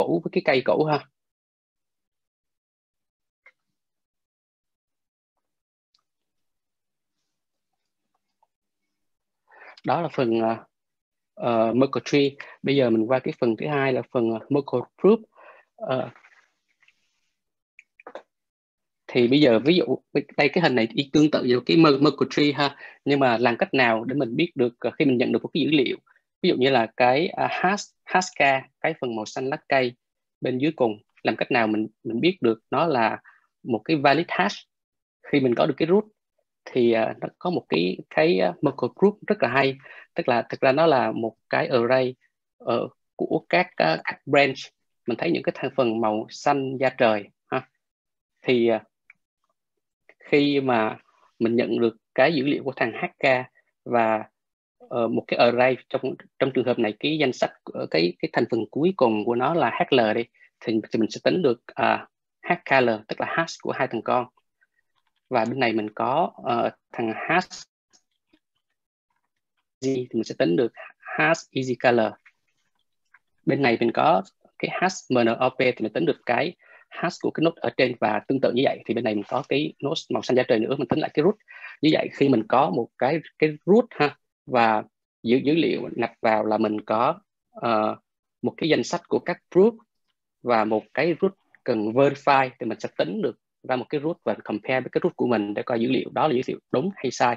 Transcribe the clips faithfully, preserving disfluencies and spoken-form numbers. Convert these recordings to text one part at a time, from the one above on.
cũ với cái cây cũ ha. Đó là phần uh, uh, Merkle Tree. Bây giờ mình qua cái phần thứ hai là phần uh, Merkle Group. Uh, thì bây giờ ví dụ đây cái hình này y tương tự như cái Merkle Tree ha, nhưng mà làm cách nào để mình biết được uh, khi mình nhận được một cái dữ liệu, ví dụ như là cái uh, hash hashca, cái phần màu xanh lá cây bên dưới cùng, làm cách nào mình mình biết được nó là một cái valid hash khi mình có được cái root. Thì uh, nó có một cái cái uh, Merkle Group rất là hay, tức là thực ra nó là một cái array uh, của các uh, các branch. Mình thấy những cái thành phần màu xanh da trời ha. Thì uh, khi mà mình nhận được cái dữ liệu của thằng hát ca và uh, một cái array, trong trong trường hợp này cái danh sách cái cái thành phần cuối cùng của nó là hát lờ đi, thì, thì mình sẽ tính được uh, hát ca lờ, tức là hash của hai thằng con. Và bên này mình có uh, thằng hash thì mình sẽ tính được hash easy color. Bên này mình có cái hash em en o pê thì mình tính được cái hash của cái node ở trên, và tương tự như vậy thì bên này mình có cái node màu xanh da trời nữa, mình tính lại cái root. Như vậy khi mình có một cái cái root ha, và dữ dữ liệu nạp vào là mình có uh, một cái danh sách của các group và một cái root cần verify, thì mình sẽ tính được ra một cái root và compare với cái root của mình để coi dữ liệu đó là dữ liệu đúng hay sai.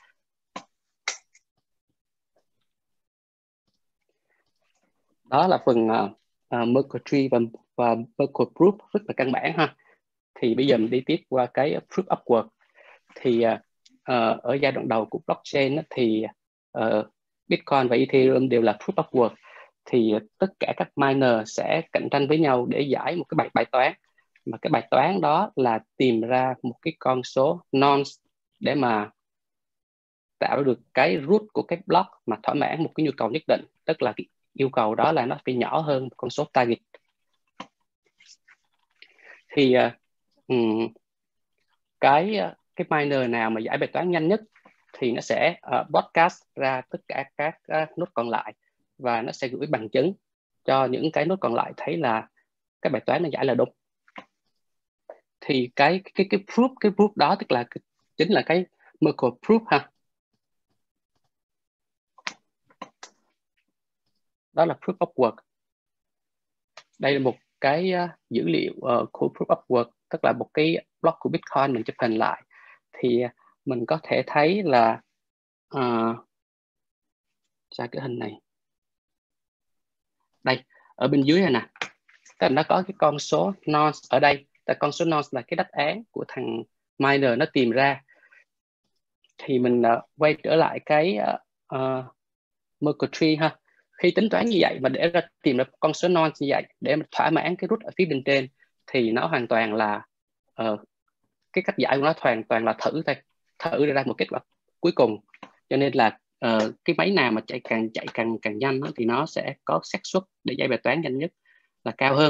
Đó là phần uh, uh, Merkle Tree và, và Merkle Group rất là căn bản ha. Thì bây giờ mình đi tiếp qua cái Proof of Work. Thì uh, uh, ở giai đoạn đầu của blockchain thì uh, Bitcoin và Ethereum đều là Proof of Work. Thì uh, tất cả các miner sẽ cạnh tranh với nhau để giải một cái bài bài toán, mà cái bài toán đó là tìm ra một cái con số nonce để mà tạo được cái root của cái block mà thỏa mãn một cái nhu cầu nhất định, tức là cái yêu cầu đó là nó phải nhỏ hơn con số target. Thì uh, um, cái cái miner nào mà giải bài toán nhanh nhất thì nó sẽ uh, broadcast ra tất cả các uh, node còn lại, và nó sẽ gửi bằng chứng cho những cái node còn lại thấy là cái bài toán nó giải là đúng. Thì cái cái cái proof cái proof đó tức là chính là cái Merkle proof ha. Đó là proof of work. Đây là một cái uh, dữ liệu uh, của proof of work, tức là một cái block của Bitcoin mình chụp hình lại. Thì uh, mình có thể thấy là uh, ra cái hình này. Đây, ở bên dưới này nè. Tức là nó có cái con số nonce ở đây. Tại con số nonce là cái đáp án của thằng miner nó tìm ra. Thì mình uh, quay trở lại cái uh, uh, Merkle Tree ha. Khi tính toán như vậy mà để ra tìm ra con số nonce như vậy để mà thỏa mãn cái root ở phía bên trên, thì nó hoàn toàn là uh, cái cách giải của nó hoàn toàn là thử thôi, thử ra một kết quả cuối cùng. Cho nên là uh, cái máy nào mà chạy càng chạy càng càng nhanh đó, thì nó sẽ có xác suất để giải bài toán nhanh nhất là cao hơn.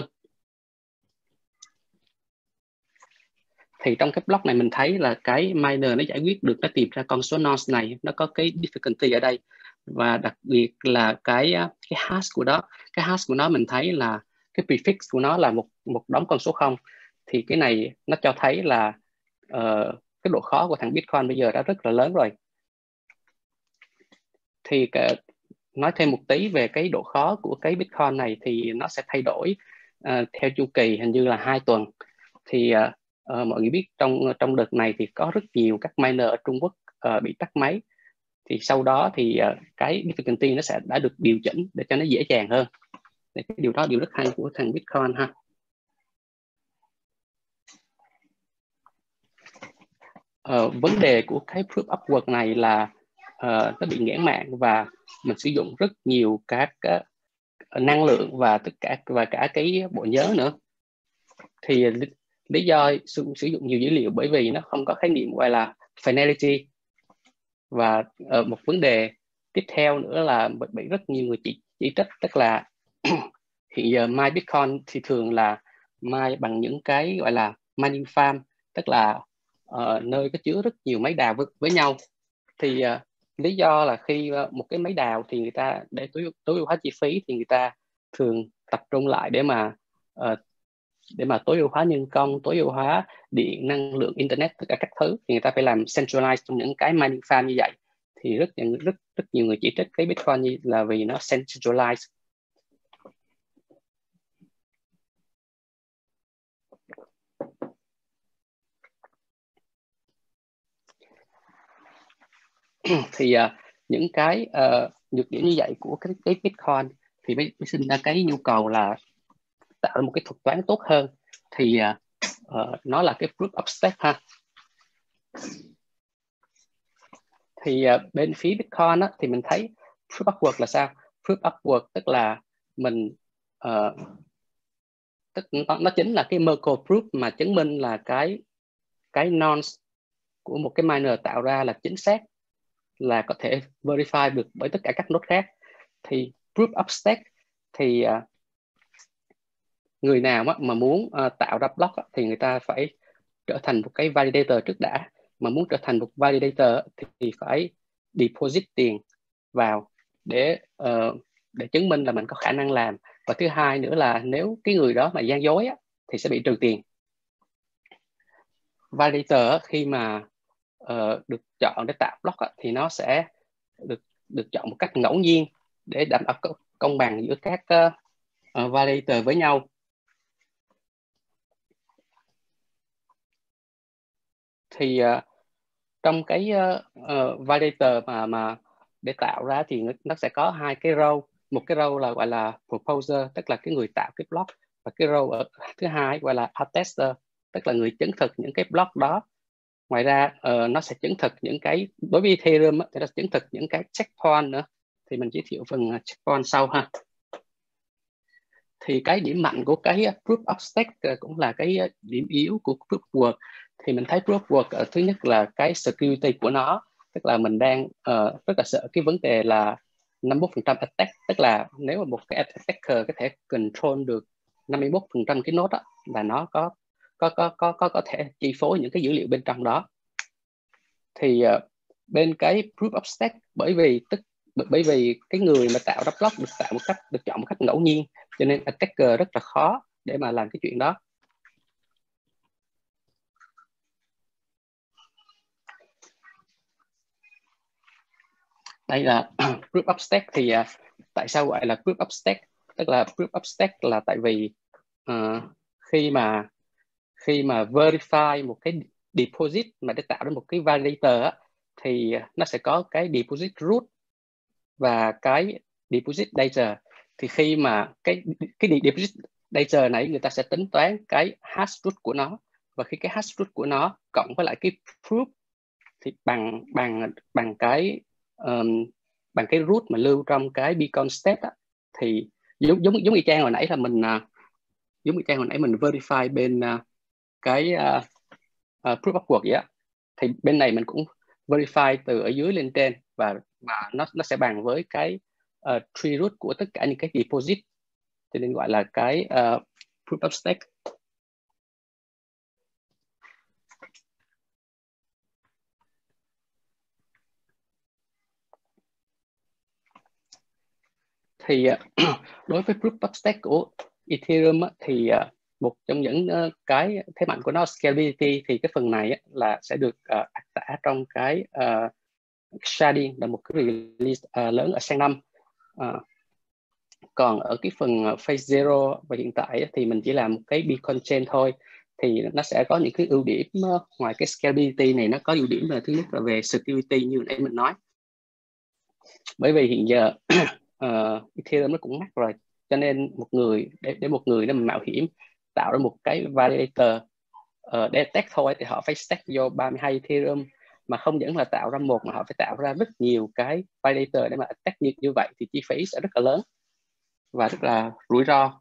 Thì trong cái block này mình thấy là cái miner nó giải quyết được, nó tìm ra con số nonce này, nó có cái difficulty ở đây, và đặc biệt là cái cái hash của đó, cái hash của nó mình thấy là cái prefix của nó là một một đống con số không. Thì cái này nó cho thấy là uh, cái độ khó của thằng Bitcoin bây giờ đã rất là lớn rồi. Thì cái, nói thêm một tí về cái độ khó của cái Bitcoin này thì nó sẽ thay đổi uh, theo chu kỳ hình như là hai tuần. Thì uh, uh, mọi người biết trong trong đợt này thì có rất nhiều các miner ở Trung Quốc uh, bị tắt máy. Thì sau đó thì uh, cái difficulty nó sẽ đã được điều chỉnh để cho nó dễ dàng hơn. Thì cái điều đó điều rất hay của thằng Bitcoin ha. Uh, vấn đề của cái proof of work này là uh, nó bị nghẽn mạng, và mình sử dụng rất nhiều các uh, năng lượng và tất cả và cả cái bộ nhớ nữa. Thì lý do sử, sử dụng nhiều dữ liệu bởi vì nó không có khái niệm gọi là finality. Và uh, một vấn đề tiếp theo nữa là bị rất nhiều người chỉ, chỉ trích, tức là hiện giờ mine Bitcoin thì thường là mine bằng những cái gọi là mining farm, tức là uh, nơi có chứa rất nhiều máy đào với, với nhau. Thì uh, lý do là khi uh, một cái máy đào thì người ta để tối tối ưu hóa chi phí thì người ta thường tập trung lại để mà uh, để mà tối ưu hóa nhân công, tối ưu hóa điện, năng lượng, internet, tất cả các thứ, thì người ta phải làm centralized trong những cái mining farm như vậy. Thì rất rất rất nhiều người chỉ trích cái Bitcoin như là vì nó centralized. Thì uh, những cái uh, nhược điểm như vậy của cái, cái Bitcoin thì mới, mới sinh ra cái nhu cầu là tạo ra một cái thuật toán tốt hơn. Thì uh, uh, nó là cái proof of stake ha. Thì uh, bên phía Bitcoin á, thì mình thấy proof of work là sao? Proof of work tức là mình uh, tức nó, nó chính là cái Merkle proof mà chứng minh là cái cái nonce của một cái miner tạo ra là chính xác, là có thể verify được bởi tất cả các node khác. Thì proof of stake thì uh, người nào mà muốn uh, tạo ra block thì người ta phải trở thành một cái validator trước đã. Mà muốn trở thành một validator thì phải deposit tiền vào để uh, để chứng minh là mình có khả năng làm. Và thứ hai nữa là nếu cái người đó mà gian dối á, thì sẽ bị trừ tiền. Validator khi mà uh, được chọn để tạo block á, thì nó sẽ được được chọn một cách ngẫu nhiên để đảm bảo công bằng giữa các uh, uh, validator với nhau. Thì uh, trong cái uh, uh, validator mà mà để tạo ra thì nó sẽ có hai cái role. Một cái role là gọi là proposer, tức là cái người tạo cái block, và cái role thứ hai gọi là attester, tức là người chứng thực những cái block đó. Ngoài ra uh, nó sẽ chứng thực những cái, đối với Ethereum thì nó sẽ chứng thực những cái checkpoint nữa. Thì mình giới thiệu phần checkpoint sau ha. Thì cái điểm mạnh của cái proof of stake cũng là cái điểm yếu của proof of work. Thì mình thấy proof of work thứ nhất là cái security của nó, tức là mình đang uh, rất là sợ cái vấn đề là năm mươi mốt phần trăm attack, tức là nếu mà một cái attacker có thể control được năm mươi mốt phần trăm cái node đó, là nó có có có có có có thể chi phối những cái dữ liệu bên trong đó. Thì uh, bên cái proof of stake, bởi vì tức bởi vì cái người mà tạo ra block được tạo một cách được chọn một cách ngẫu nhiên, cho nên attacker rất là khó để mà làm cái chuyện đó. Đây là proof of stake. Thì uh, tại sao gọi là proof of stake? Tức là proof of stake là tại vì uh, khi mà khi mà verify một cái deposit mà để tạo ra một cái validator á, thì nó sẽ có cái deposit root và cái deposit data. Thì khi mà cái cái deposit data này người ta sẽ tính toán cái hash root của nó, và khi cái hash root của nó cộng với lại cái proof thì bằng bằng bằng cái um, bằng cái root mà lưu trong cái beacon state á, thì giống giống giống như trang hồi nãy là mình uh, giống như trang hồi nãy mình verify bên uh, cái uh, uh, proof of work vậy á, thì bên này mình cũng verify từ ở dưới lên trên, và và nó nó sẽ bằng với cái uh, tree root của tất cả những cái deposit, cho nên gọi là cái uh, proof of stake. Thì uh, đối với proof of stake của Ethereum á, thì uh, một trong những uh, cái thế mạnh của nó scalability. Thì cái phần này á, là sẽ được uh, tả trong cái uh, sharding, là một cái release uh, lớn ở sang năm. Uh, còn ở cái phần phase zero và hiện tại á, thì mình chỉ làm một cái beacon chain thôi. Thì nó sẽ có những cái ưu điểm uh, ngoài cái scalability này, nó có ưu điểm là thứ nhất là về security như nãy mình nói. Bởi vì hiện giờ uh, Ethereum nó cũng mắc rồi, cho nên một người để, để một người để mà mạo hiểm tạo ra một cái validator uh, để attack thôi, thì họ phải stack vô ba mươi hai Ethereum, mà không những là tạo ra một mà họ phải tạo ra rất nhiều cái validator để mà attack như, như vậy thì chi phí sẽ rất là lớn và rất là rủi ro.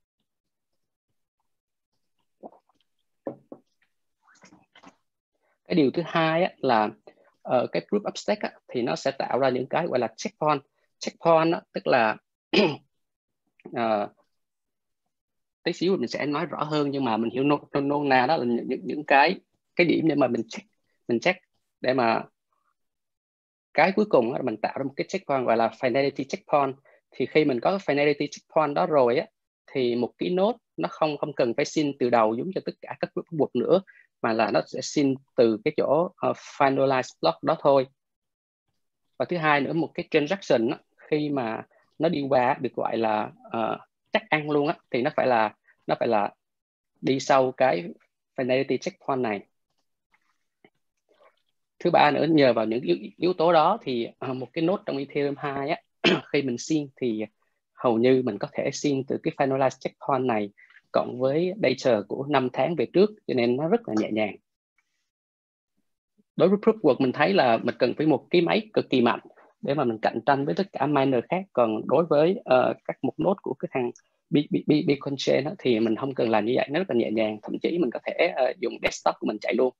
Cái điều thứ hai á, là uh, cái proof of stake á, thì nó sẽ tạo ra những cái gọi là checkpoint. Checkpoint á, tức là uh, tí xíu mình sẽ nói rõ hơn, nhưng mà mình hiểu nôm nôn, nôn na đó là những, những những cái cái điểm để mà mình check mình check để mà cái cuối cùng là mình tạo ra một cái checkpoint gọi là finality checkpoint. Thì khi mình có cái finality checkpoint đó rồi á, thì một cái node nó không không cần phải xin từ đầu giống cho tất cả các proof of work nữa, mà là nó sẽ xin từ cái chỗ uh, finalize block đó thôi. Và thứ hai nữa, một cái transaction đó, khi mà nó đi qua được gọi là uh, chắc ăn luôn á, thì nó phải là nó phải là đi sau cái finality checkpoint này. Thứ ba nữa, nhờ vào những yếu, yếu tố đó thì uh, một cái node trong Ethereum hai á, khi mình xin thì hầu như mình có thể xin từ cái finalize checkpoint này cộng với data của năm tháng về trước, cho nên nó rất là nhẹ nhàng. Đối với proof work mình thấy là mình cần phải một cái máy cực kỳ mạnh để mà mình cạnh tranh với tất cả miner khác. Còn đối với uh, các một node của cái thằng Bitcoin Chain thì mình không cần làm như vậy, nó rất là nhẹ nhàng, thậm chí mình có thể uh, dùng desktop của mình chạy luôn.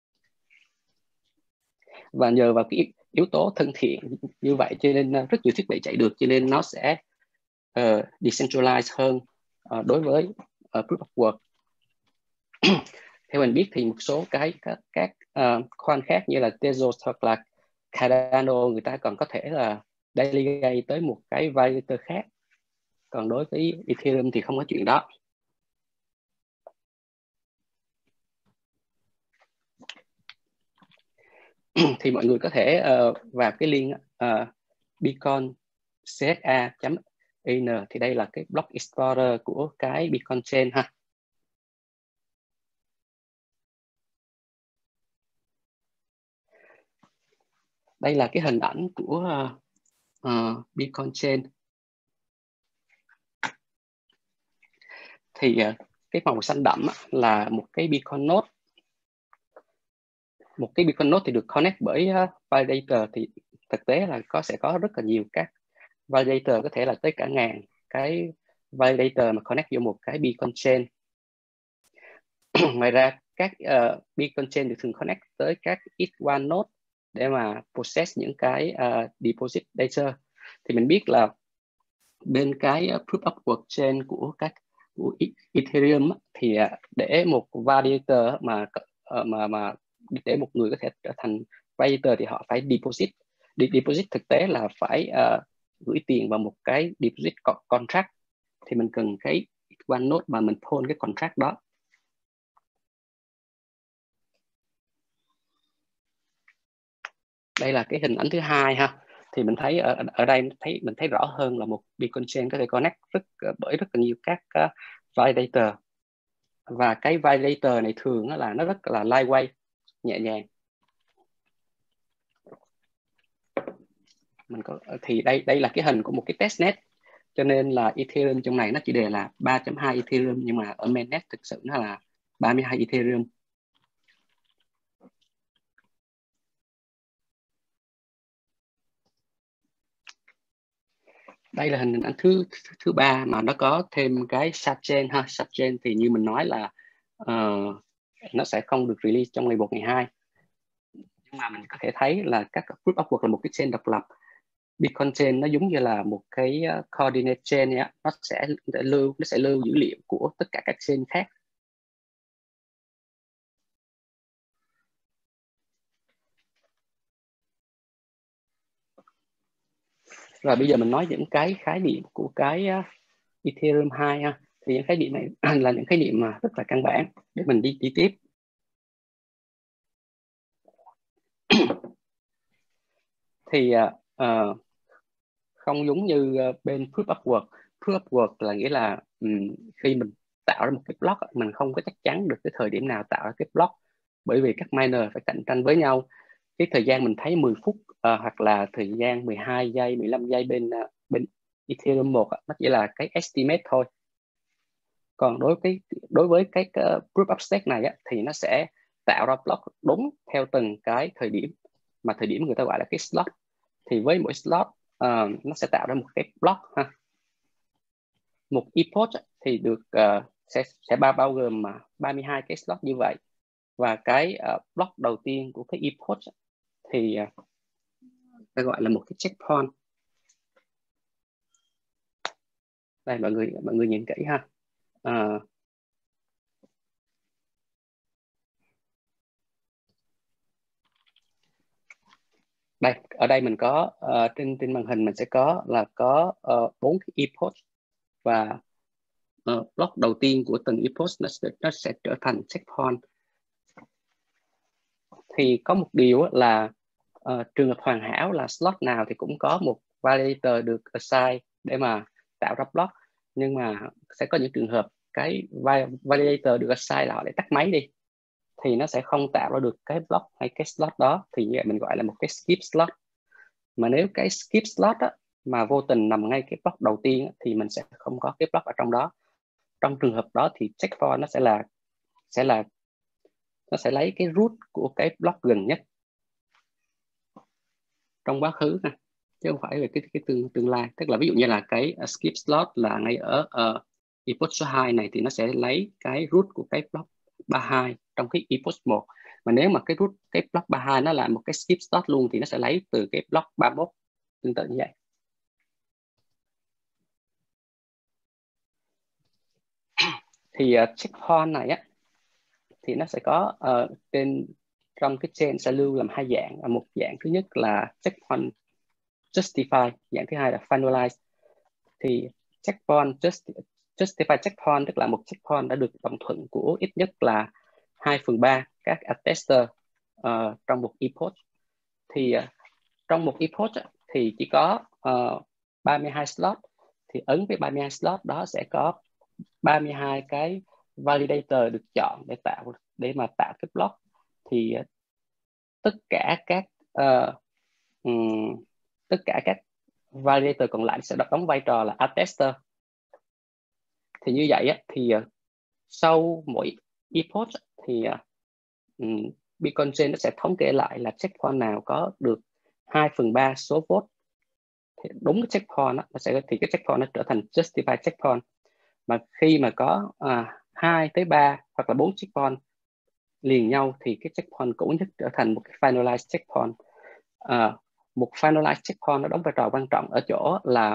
Và nhờ vào cái yếu tố thân thiện như vậy cho nên rất nhiều thiết bị chạy được, cho nên nó sẽ uh, decentralized hơn uh, đối với uh, proof of work. Theo mình biết thì một số cái các, các uh, coin khác như là Tezos hoặc là Cardano, người ta còn có thể là delegate tới một cái validator khác. Còn đối với Ethereum thì không có chuyện đó. Thì mọi người có thể uh, vào cái link uh, bitcoin c h a chấm i n, thì đây là cái block explorer của cái Bitcoin Chain ha. Đây là cái hình ảnh của uh, uh, Bitcoin Chain. Thì uh, cái màu xanh đậm là một cái Bitcoin node. Một cái Bitcoin node thì được connect bởi uh, validator, thì thực tế là có sẽ có rất là nhiều các validator, có thể là tới cả ngàn cái validator mà connect vô một cái Bitcoin Chain. Ngoài ra các uh, Bitcoin Chain được thường connect tới các ích one node để mà process những cái uh, deposit data. Thì mình biết là bên cái uh, proof of work chain của các của Ethereum thì uh, để một validator mà uh, mà mà để một người có thể trở thành validator thì họ phải deposit. Deposit thực tế là phải uh, gửi tiền vào một cái deposit contract, thì mình cần cái one node mà mình pull cái contract đó. Đây là cái hình ảnh thứ hai ha. Thì mình thấy ở ở đây thấy mình thấy rõ hơn là một Bitcoin Chain có thể connect rất bởi rất là nhiều các uh, validator, và cái validator này thường là nó rất là lightweight, nhẹ nhàng. Mình có thì đây đây là cái hình của một cái testnet, cho nên là Ethereum trong này nó chỉ đề là ba chấm hai Ethereum, nhưng mà ở mainnet thực sự nó là ba mươi hai Ethereum. Đây là hình ảnh thứ thứ ba mà nó có thêm cái sidechain ha. Sidechain thì như mình nói là uh, nó sẽ không được release trong ngày một ngày hai, nhưng mà mình có thể thấy là các proof of work là một cái chain độc lập. Bitcoin Chain nó giống như là một cái coordinate chain ấy, nó sẽ lưu nó sẽ lưu dữ liệu của tất cả các chain khác. Rồi bây giờ mình nói những cái khái niệm của cái Ethereum hai ha. Thì những khái niệm này là những khái niệm mà rất là căn bản để mình đi đi tiếp. Thì uh, không giống như bên proof of work. Proof of work là nghĩa là um, khi mình tạo ra một cái block, mình không có chắc chắn được cái thời điểm nào tạo ra cái block, bởi vì các miner phải cạnh tranh với nhau. Cái thời gian mình thấy mười phút uh, hoặc là thời gian mười hai giây, mười lăm giây bên uh, bên Ethereum một, nó chỉ là cái estimate thôi. Còn đối với đối với cái uh, proof of stake này á, thì nó sẽ tạo ra block đúng theo từng cái thời điểm, mà thời điểm người ta gọi là cái slot. Thì với mỗi slot uh, nó sẽ tạo ra một cái block ha. Một epoch thì được uh, sẽ sẽ bao bao gồm mà ba mươi hai cái slot như vậy. Và cái uh, block đầu tiên của cái epoch thì uh, ta gọi là một cái checkpoint. Đây mọi người mọi người nhìn kỹ ha. Uh, đây ở đây mình có uh, trên trên màn hình mình sẽ có là có bốn uh, cái epoch, và uh, block đầu tiên của từng epoch nó sẽ, nó sẽ trở thành checkpoint. Thì có một điều là uh, trường hợp hoàn hảo là slot nào thì cũng có một validator được assign để mà tạo ra block, nhưng mà sẽ có những trường hợp cái validator được assign là họ để tắt máy đi thì nó sẽ không tạo ra được cái block hay cái slot đó, thì như vậy mình gọi là một cái skip slot. Mà nếu cái skip slot á, mà vô tình nằm ngay cái block đầu tiên á, thì mình sẽ không có cái block ở trong đó. Trong trường hợp đó thì checkpoint nó sẽ là sẽ là nó sẽ lấy cái root của cái block gần nhất trong quá khứ ha, chứ không phải về cái cái tương tương lai. Tức là ví dụ như là cái uh, skip slot là ngay ở uh, epoch số hai này thì nó sẽ lấy cái root của cái block ba mươi hai trong cái epoch một. Mà nếu mà cái root cái block ba mươi hai nó là một cái skip slot luôn thì nó sẽ lấy từ cái block ba mươi mốt, tương tự như vậy. Thì uh, checkpoint này á thì nó sẽ có uh, trên trong cái chain sẽ lưu làm hai dạng. Một dạng thứ nhất là checkpoint justify, dạng thứ hai là finalize. Thì checkpoint just, justify checkpoint tức là một checkpoint đã được đồng thuận của ít nhất là hai phần ba các attester uh, trong một epoch. Thì uh, trong một epoch thì chỉ có uh, ba mươi hai slot, thì ấn với ba mươi hai slot đó sẽ có ba mươi hai cái validator được chọn để tạo để mà tạo cái block. Thì uh, tất cả các uh, um, tất cả các validator còn lại sẽ đóng vai trò là attester. Thì như vậy á, thì uh, sau mỗi epoch thì uh, um, Beacon Chain nó sẽ thống kê lại là checkpoint nào có được hai phần ba số vote. Thì đúng cái checkpoint đó, nó sẽ thì cái checkpoint nó trở thành justify checkpoint. Mà khi mà có uh, hai tới ba hoặc là bốn checkpoint liền nhau thì cái checkpoint cũ nhất trở thành một cái finalized checkpoint. Uh, một finalized checkpoint nó đóng vai trò quan trọng ở chỗ là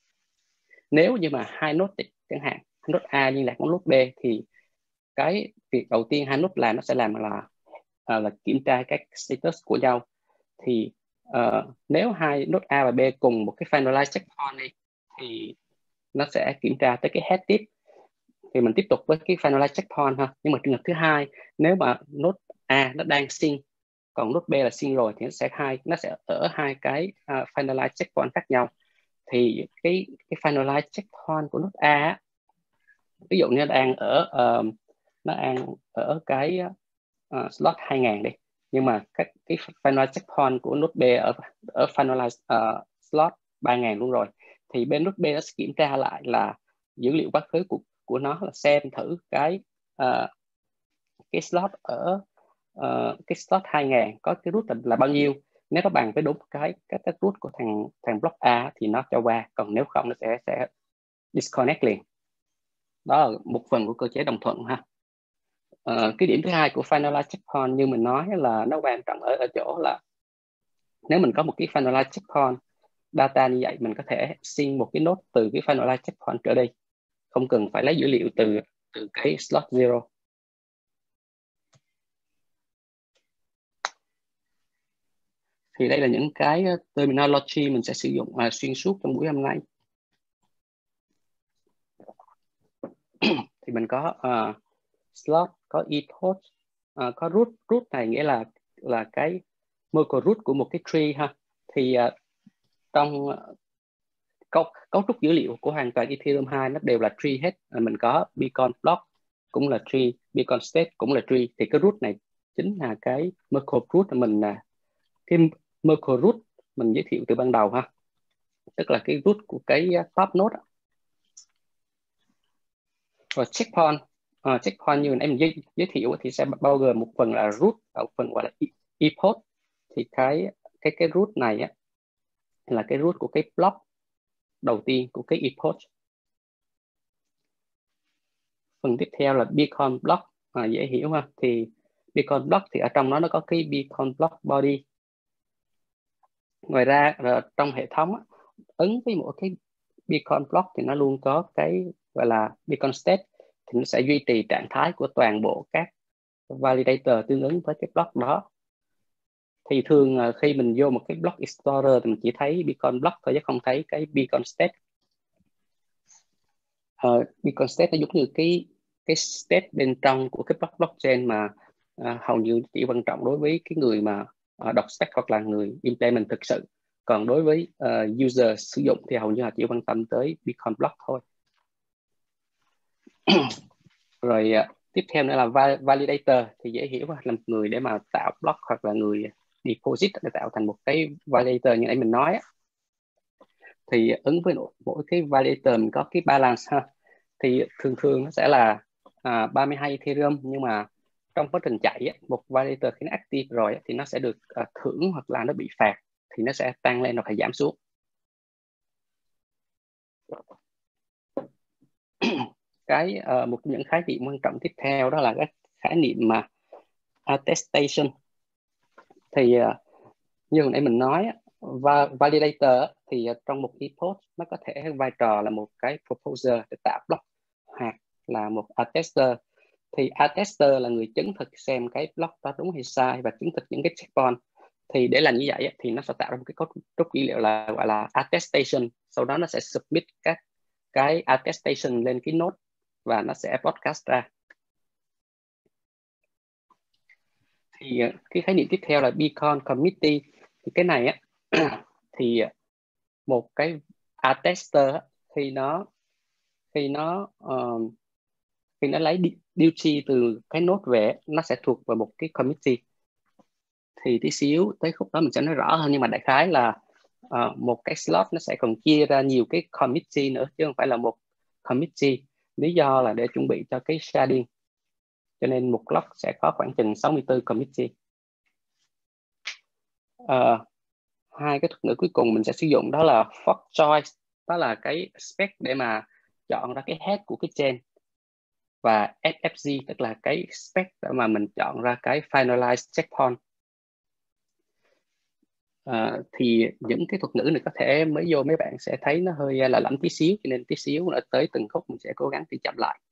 nếu như mà hai node chẳng hạn, node A liên lạc với node B thì cái việc đầu tiên hai node làm nó sẽ làm là uh, là kiểm tra các status của nhau. Thì uh, nếu hai node A và B cùng một cái finalized checkpoint đi thì nó sẽ kiểm tra tới cái head tiếp. Thì mình tiếp tục với cái finalized checkpoint ha. Nhưng mà trường hợp thứ hai, nếu mà node A nó đang sync còn node B là sync rồi thì nó sẽ hai nó sẽ ở hai cái uh, finalized checkpoint khác nhau. Thì cái cái finalized checkpoint của node A ví dụ như nó đang ở uh, nó đang ở cái uh, slot hai nghìn đi, nhưng mà các cái finalized checkpoint của node B ở ở finalized uh, slot ba nghìn luôn rồi, thì bên node B nó sẽ kiểm tra lại là dữ liệu quá khứ của của nó là xem thử cái uh, cái slot ở uh, cái slot hai nghìn có cái root là, là bao nhiêu. Nếu nó bằng với đúng cái cái, cái root của thằng thằng block A thì nó cho qua, còn nếu không nó sẽ sẽ disconnect liền. Đó là một phần của cơ chế đồng thuận ha. Uh, cái điểm thứ hai của finalized checkpoint như mình nói là nó quan trọng ở ở chỗ là nếu mình có một cái finalized checkpoint data như vậy, mình có thể xin một cái node từ cái finalized checkpoint trở đi, không cần phải lấy dữ liệu từ từ cái slot zero. Thì đây là những cái terminology mình sẽ sử dụng uh, xuyên suốt trong buổi hôm nay. Thì mình có uh, slot, có epoch, uh, có root. Root này nghĩa là là cái Merkle root của một cái tree ha. Thì uh, trong uh, cấu, cấu trúc dữ liệu của hoàn toàn Ethereum hai nó đều là tree hết. Uh, mình có Beacon block cũng là tree, Beacon state cũng là tree. Thì cái root này chính là cái Merkle root mình là uh, cái Merkle root mình giới thiệu từ ban đầu ha, tức là cái root của cái top node. Rồi checkpoint, uh, checkpoint như em giới, giới thiệu thì sẽ bao gồm một phần là root và một phần gọi là epoch. Thì cái cái cái root này á là cái root của cái block đầu tiên của cái epoch. Phần tiếp theo là beacon block, à, dễ hiểu ha. Thì beacon block thì ở trong đó nó có cái beacon block body. Ngoài ra trong hệ thống á, ứng với mỗi cái beacon block thì nó luôn có cái gọi là beacon state, thì nó sẽ duy trì trạng thái của toàn bộ các validator tương ứng với cái block đó. Thì thường khi mình vô một cái block explorer thì mình chỉ thấy beacon block thôi chứ không thấy cái beacon state. uh, beacon state nó giống như cái cái state bên trong của cái block blockchain mà uh, hầu như chỉ quan trọng đối với cái người mà uh, đọc spec hoặc là người implement thực sự. Còn đối với uh, user sử dụng thì hầu như là chỉ quan tâm tới beacon block thôi. Rồi uh, tiếp theo nữa là validator, thì dễ hiểu là một người để mà tạo block hoặc là người deposit để tạo thành một cái validator như nãy mình nói á. Thì ứng với mỗi cái validator mình có cái balance ha, thì thường thường nó sẽ là à, ba mươi hai Ethereum, nhưng mà trong quá trình chạy á, một validator khi nó active rồi á, thì nó sẽ được à, thưởng hoặc là nó bị phạt thì nó sẽ tăng lên hoặc phải giảm xuống. Cái uh, một trong những khái niệm quan trọng tiếp theo đó là cái khái niệm mà attestation. Thì uh, như hồi nãy mình nói và validator thì trong một epoch nó có thể vai trò là một cái proposer để tạo block hoặc là một attester. Thì attester là người chứng thực xem cái block đó đúng hay sai và chứng thực những cái checkpoint. Thì để làm như vậy thì nó sẽ tạo ra một cái cấu trúc dữ liệu là gọi là attestation. Sau đó nó sẽ submit các cái attestation lên cái node và nó sẽ broadcast ra. Thì cái khái niệm tiếp theo là beacon committee. Thì cái này á thì một cái attester khi nó khi nó uh, khi nó lấy duty từ cái node về, nó sẽ thuộc vào một cái committee. Thì tí xíu tới khúc đó mình sẽ nói rõ hơn, nhưng mà đại khái là uh, một cái slot nó sẽ còn chia ra nhiều cái committee nữa chứ không phải là một committee. Lý do là để chuẩn bị cho cái sharding, cho nên một block sẽ có khoảng chừng sáu mươi tư committee. Uh, hai cái thuật ngữ cuối cùng mình sẽ sử dụng đó là fork choice, đó là cái spec để mà chọn ra cái head của cái chain, và ép ép giê tức là cái spec để mà mình chọn ra cái finalized checkpoint. Uh, thì những cái thuật ngữ này có thể mới vô mấy bạn sẽ thấy nó hơi là lẫm tí xíu, cho nên tí xíu nữa tới từng khúc mình sẽ cố gắng đi chậm lại.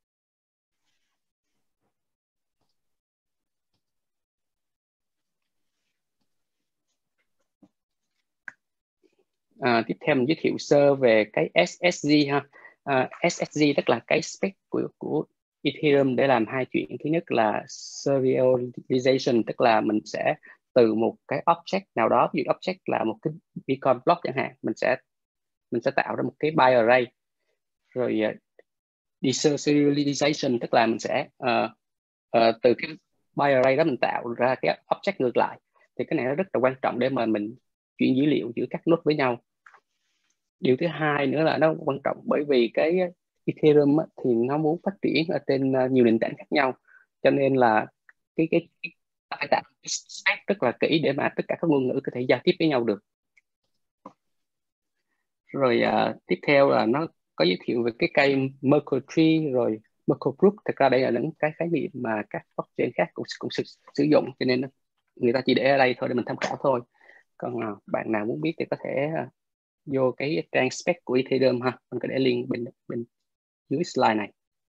À, tiếp theo mình giới thiệu sơ về cái ét ét giê ha. À, ét ét giê tức là cái spec của của Ethereum để làm hai chuyện. Thứ nhất là serialization, tức là mình sẽ từ một cái object nào đó, ví dụ object là một cái beacon block chẳng hạn, mình sẽ mình sẽ tạo ra một cái byte array. Rồi uh, deserialization tức là mình sẽ uh, uh, từ cái byte array đó mình tạo ra cái object ngược lại. Thì cái này nó rất là quan trọng để mà mình chuyển dữ liệu giữa các node với nhau. Điều thứ hai nữa là nó quan trọng bởi vì cái Ethereum thì nó muốn phát triển ở trên nhiều nền tảng khác nhau, cho nên là cái cái, cái phải tạo cái spec rất là kỹ để mà tất cả các ngôn ngữ có thể giao tiếp với nhau được. Rồi uh, tiếp theo là nó có giới thiệu về cái cây Merkle Tree rồi Merkle Group. Thực ra đây là những cái khái niệm mà các blockchain khác cũng cũng sử, sử dụng, cho nên người ta chỉ để ở đây thôi để mình tham khảo thôi. Còn uh, bạn nào muốn biết thì có thể uh, vô cái trang spec của Ethereum ha, mình có để link bên bên dưới slide này.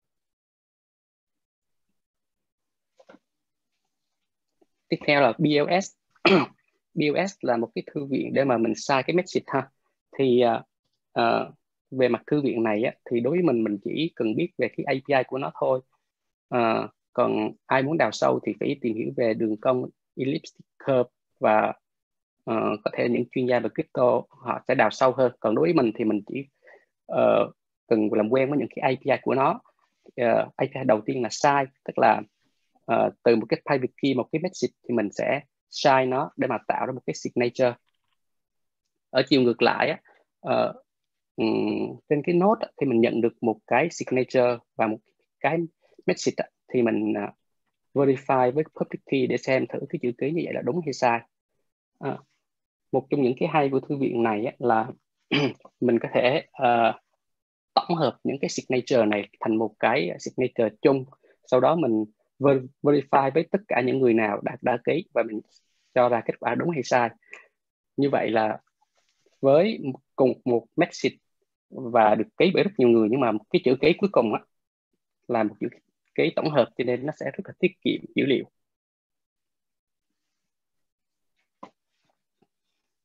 Tiếp theo là bê lờ ét. bê lờ ét là một cái thư viện để mà mình sai cái message ha. Thì uh, uh, về mặt thư viện này á, thì đối với mình mình chỉ cần biết về cái a pê i của nó thôi. Uh, còn ai muốn đào sâu thì phải tìm hiểu về đường cong elliptic curve, và uh, có thể những chuyên gia về crypto họ sẽ đào sâu hơn. Còn đối với mình thì mình chỉ uh, cần làm quen với những cái a pê i của nó. Uh, a pê i đầu tiên là size, tức là uh, từ một cái private key, một cái message thì mình sẽ size nó để mà tạo ra một cái signature. Ở chiều ngược lại á, uh, um, trên cái node thì mình nhận được một cái signature và một cái message thì mình uh, verify với public key để xem thử cái chữ ký như vậy là đúng hay sai. Uh, một trong những cái hay của thư viện này á, là mình có thể uh, tổng hợp những cái signature này thành một cái signature chung, sau đó mình ver verify với tất cả những người nào đã đã ký và mình cho ra kết quả đúng hay sai. Như vậy là với cùng một message và được ký bởi rất nhiều người, nhưng mà cái chữ ký cuối cùng á, là một chữ ký tổng hợp, cho nên nó sẽ rất là tiết kiệm dữ liệu.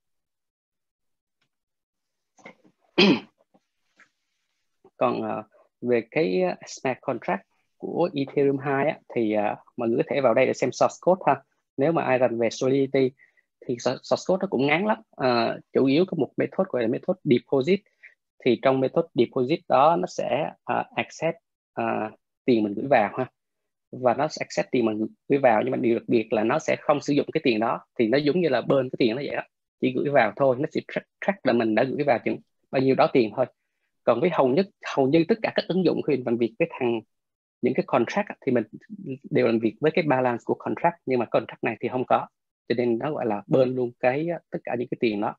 Còn uh, về cái smart contract của Ethereum hai á, thì uh, mọi người có thể vào đây để xem source code ha. Nếu mà ai rành về Solidity thì source code nó cũng ngắn lắm. Uh, chủ yếu có một method gọi là method deposit. Thì trong method deposit đó nó sẽ uh, accept uh, tiền mình gửi vào ha, và nó sẽ accept tiền mình gửi vào, nhưng mà điều đặc biệt là nó sẽ không sử dụng cái tiền đó. Thì nó giống như là burn cái tiền nó vậy đó, chỉ gửi vào thôi, nó sẽ track, track là mình đã gửi vào chừng bao nhiêu đó tiền thôi. Còn với hầu nhất hầu như tất cả các ứng dụng khi mình làm việc với thằng những cái contract thì mình đều làm việc với cái balance của contract, nhưng mà contract này thì không có, cho nên nó gọi là burn luôn cái tất cả những cái tiền đó.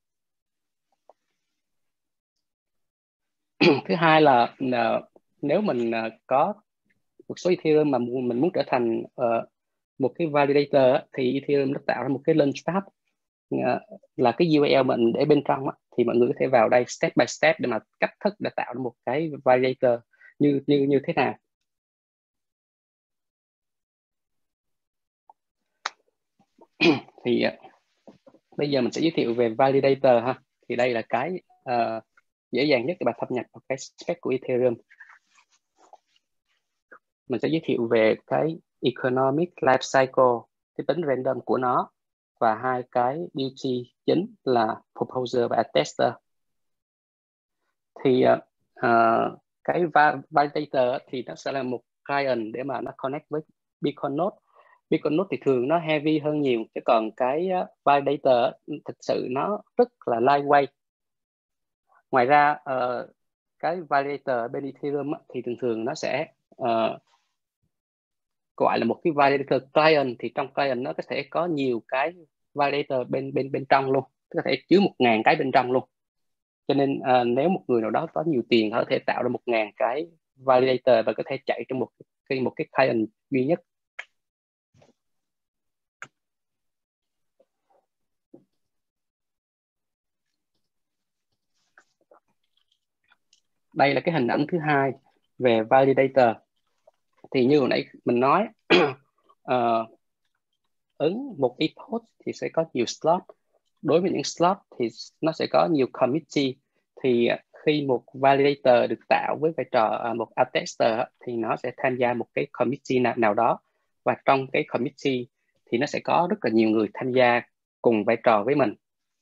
Thứ hai là uh, nếu mình uh, có một số Ethereum mà mình muốn trở thành uh, một cái validator thì Ethereum nó tạo ra một cái launchpad uh, là cái u rờ lờ mình để bên trong á, thì mọi người có thể vào đây step by step để mà cách thức để tạo ra một cái validator như như như thế nào. Thì uh, bây giờ mình sẽ giới thiệu về validator ha. Thì đây là cái uh, dễ dàng nhất để bạn thâm nhập vào cái spec của Ethereum. Mình sẽ giới thiệu về cái economic life cycle, cái tính random của nó, và hai cái duty chính là proposer và attester. Thì uh, cái validator thì nó sẽ là một client để mà nó connect với Bitcoin node. Bitcoin node thì thường nó heavy hơn nhiều, chứ còn cái validator thực sự nó rất là lightweight. Ngoài ra uh, cái validator bên Ethereum thì thường thường nó sẽ uh, gọi là một cái validator client. Thì trong client nó có thể có nhiều cái validator bên bên bên trong luôn, có thể chứa một ngàn cái bên trong luôn. Cho nên uh, nếu một người nào đó có nhiều tiền, họ có thể tạo ra một ngàn cái validator và có thể chạy trong một cái một cái client duy nhất. Đây là cái hình ảnh thứ hai về validator. Thì như hồi nãy mình nói uh, ứng một epoch thì sẽ có nhiều slot. Đối với những slot thì nó sẽ có nhiều committee. Thì khi một validator được tạo với vai trò một attester thì nó sẽ tham gia một cái committee nào, nào đó, và trong cái committee thì nó sẽ có rất là nhiều người tham gia cùng vai trò với mình.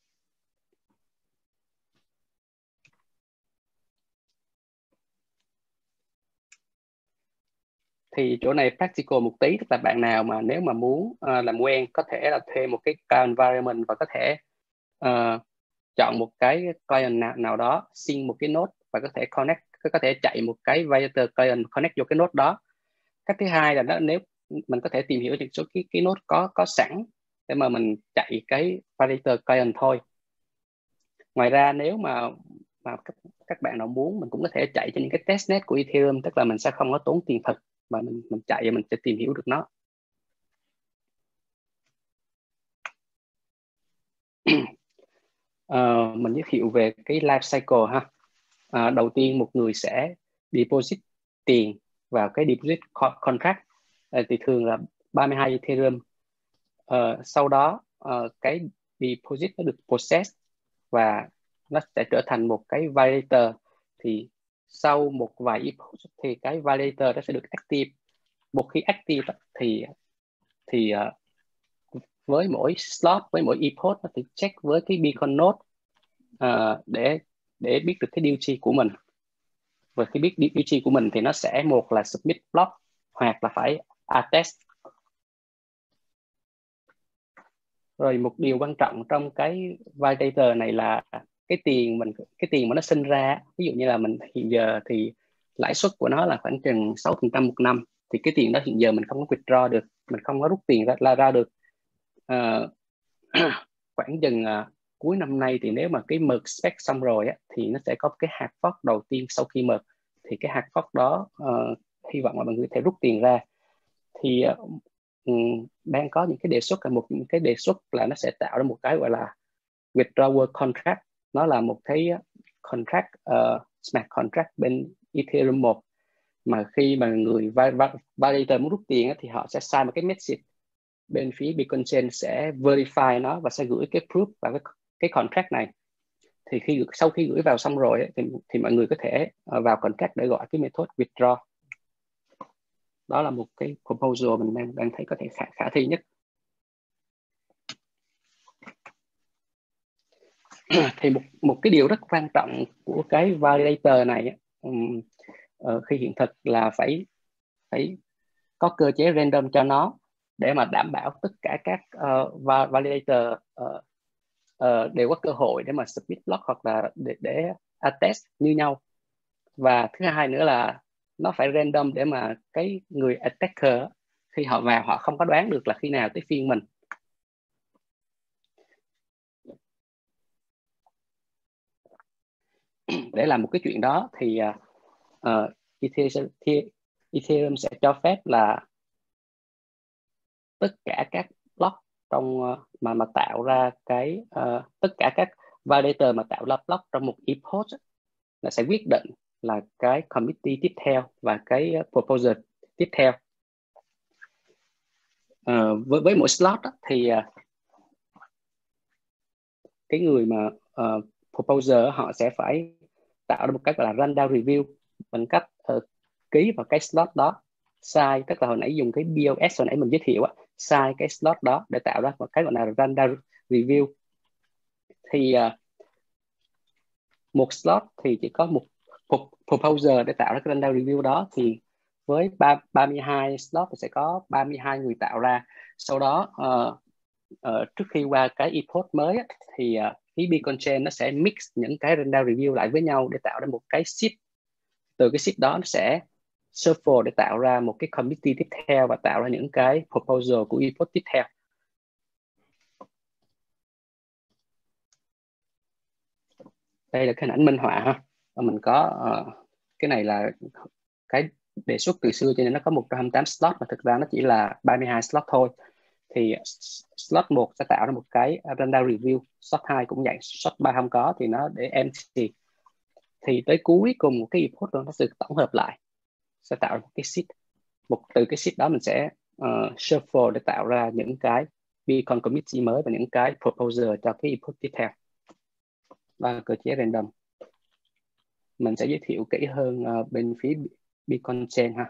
Thì chỗ này practical một tí, tức là bạn nào mà nếu mà muốn uh, làm quen có thể là thuê một cái cloud environment và có thể uh, chọn một cái client nào, nào đó, xin một cái node và có thể connect, có thể chạy một cái validator client connect vô cái node đó. Cách thứ hai là nó, nếu mình có thể tìm hiểu những số cái cái node có có sẵn để mà mình chạy cái validator client thôi. Ngoài ra nếu mà mà các, các bạn nào muốn, mình cũng có thể chạy trên những cái testnet của Ethereum, tức là mình sẽ không có tốn tiền thực mà mình mình chạy và mình sẽ tìm hiểu được nó. Uh, mình giới thiệu về cái life cycle ha. Uh, đầu tiên một người sẽ deposit tiền vào cái deposit contract, uh, thì thường là ba mươi hai Ethereum. Uh, sau đó uh, cái deposit nó được process và nó sẽ trở thành một cái validator. Thì sau một vài epoch thì cái validator nó sẽ được active. Một khi active thì thì uh, với mỗi slot, với mỗi epoch nó sẽ check với cái beacon node uh, để để biết được cái duty của mình. Và khi biết duty của mình thì nó sẽ một là submit block hoặc là phải attest. Rồi một điều quan trọng trong cái validator này là cái tiền mình cái tiền mà nó sinh ra, ví dụ như là mình hiện giờ thì lãi suất của nó là khoảng chừng sáu phần trăm một năm, thì cái tiền đó hiện giờ mình không có withdraw được, mình không có rút tiền ra ra, ra được. Uh, khoảng chừng uh, cuối năm nay thì nếu mà cái merge spec xong rồi á, thì nó sẽ có cái hard fork đầu tiên sau khi merge. Thì cái hard fork đó uh, hy vọng là mọi người có thể rút tiền ra. Thì uh, um, đang có những cái đề xuất là một những cái đề xuất là nó sẽ tạo ra một cái gọi là withdrawal contract. Nó là một cái contract uh, smart contract bên Ethereum một, mà khi mà người validator muốn rút tiền á, thì họ sẽ sign một cái message, bên phía Bitcoin Chain sẽ verify nó và sẽ gửi cái proof vào cái, cái contract này. thì khi sau khi gửi vào xong rồi thì thì mọi người có thể uh, vào contract để gọi cái method withdraw. Đó là một cái proposal mình đang đang thấy có thể khả khả thi nhất. Thì một một cái điều rất quan trọng của cái validator này um, uh, khi hiện thực là phải phải có cơ chế random cho nó để mà đảm bảo tất cả các uh, validator uh, uh, đều có cơ hội để mà submit block hoặc là để, để attest như nhau. Và thứ hai nữa là nó phải random để mà cái người attacker khi họ vào họ không có đoán được là khi nào tới phiên mình. Để làm một cái chuyện đó thì uh, Ethereum, Ethereum sẽ cho phép là tất cả các block trong uh, mà mà tạo ra cái uh, tất cả các validator mà tạo ra block trong một epoch là sẽ quyết định là cái committee tiếp theo và cái proposal tiếp theo. Uh, với với mỗi slot đó, thì uh, cái người mà uh, proposer họ sẽ phải tạo ra một cách gọi là rundown review bằng cách uh, ký vào cái slot đó sai, tức là hồi nãy dùng cái bê o ét hồi nãy mình giới thiệu á, sai cái slot đó để tạo ra một cái gọi là rundown review. Thì uh, một slot thì chỉ có một proposer để tạo ra cái rundown review đó, thì với ba mươi hai slot thì sẽ có ba mươi hai người tạo ra. Sau đó uh, uh, trước khi qua cái epoch mới á, thì uh, phía Beacon Chain nó sẽ mix những cái rundown review lại với nhau để tạo ra một cái seed. Từ cái seed đó nó sẽ shuffle để tạo ra một cái committee tiếp theo và tạo ra những cái proposal của epoch tiếp theo. Đây là cái hình ảnh minh họa ha. Và mình có uh, cái này là cái đề xuất từ xưa cho nên nó có một trăm hai mươi tám slot, mà thực ra nó chỉ là ba mươi hai slot thôi. Thì slot một sẽ tạo ra một cái rundown review, slot hai cũng vậy, slot ba không có thì nó để empty. Thì tới cuối cùng một cái epoch đó nó sẽ tổng hợp lại, sẽ tạo ra một cái seed. Một từ cái seed đó mình sẽ uh, shuffle để tạo ra những cái Beacon committee mới và những cái proposal cho cái epoch tiếp theo. Và cơ chế random mình sẽ giới thiệu kỹ hơn uh, bên phía Beacon Chain ha.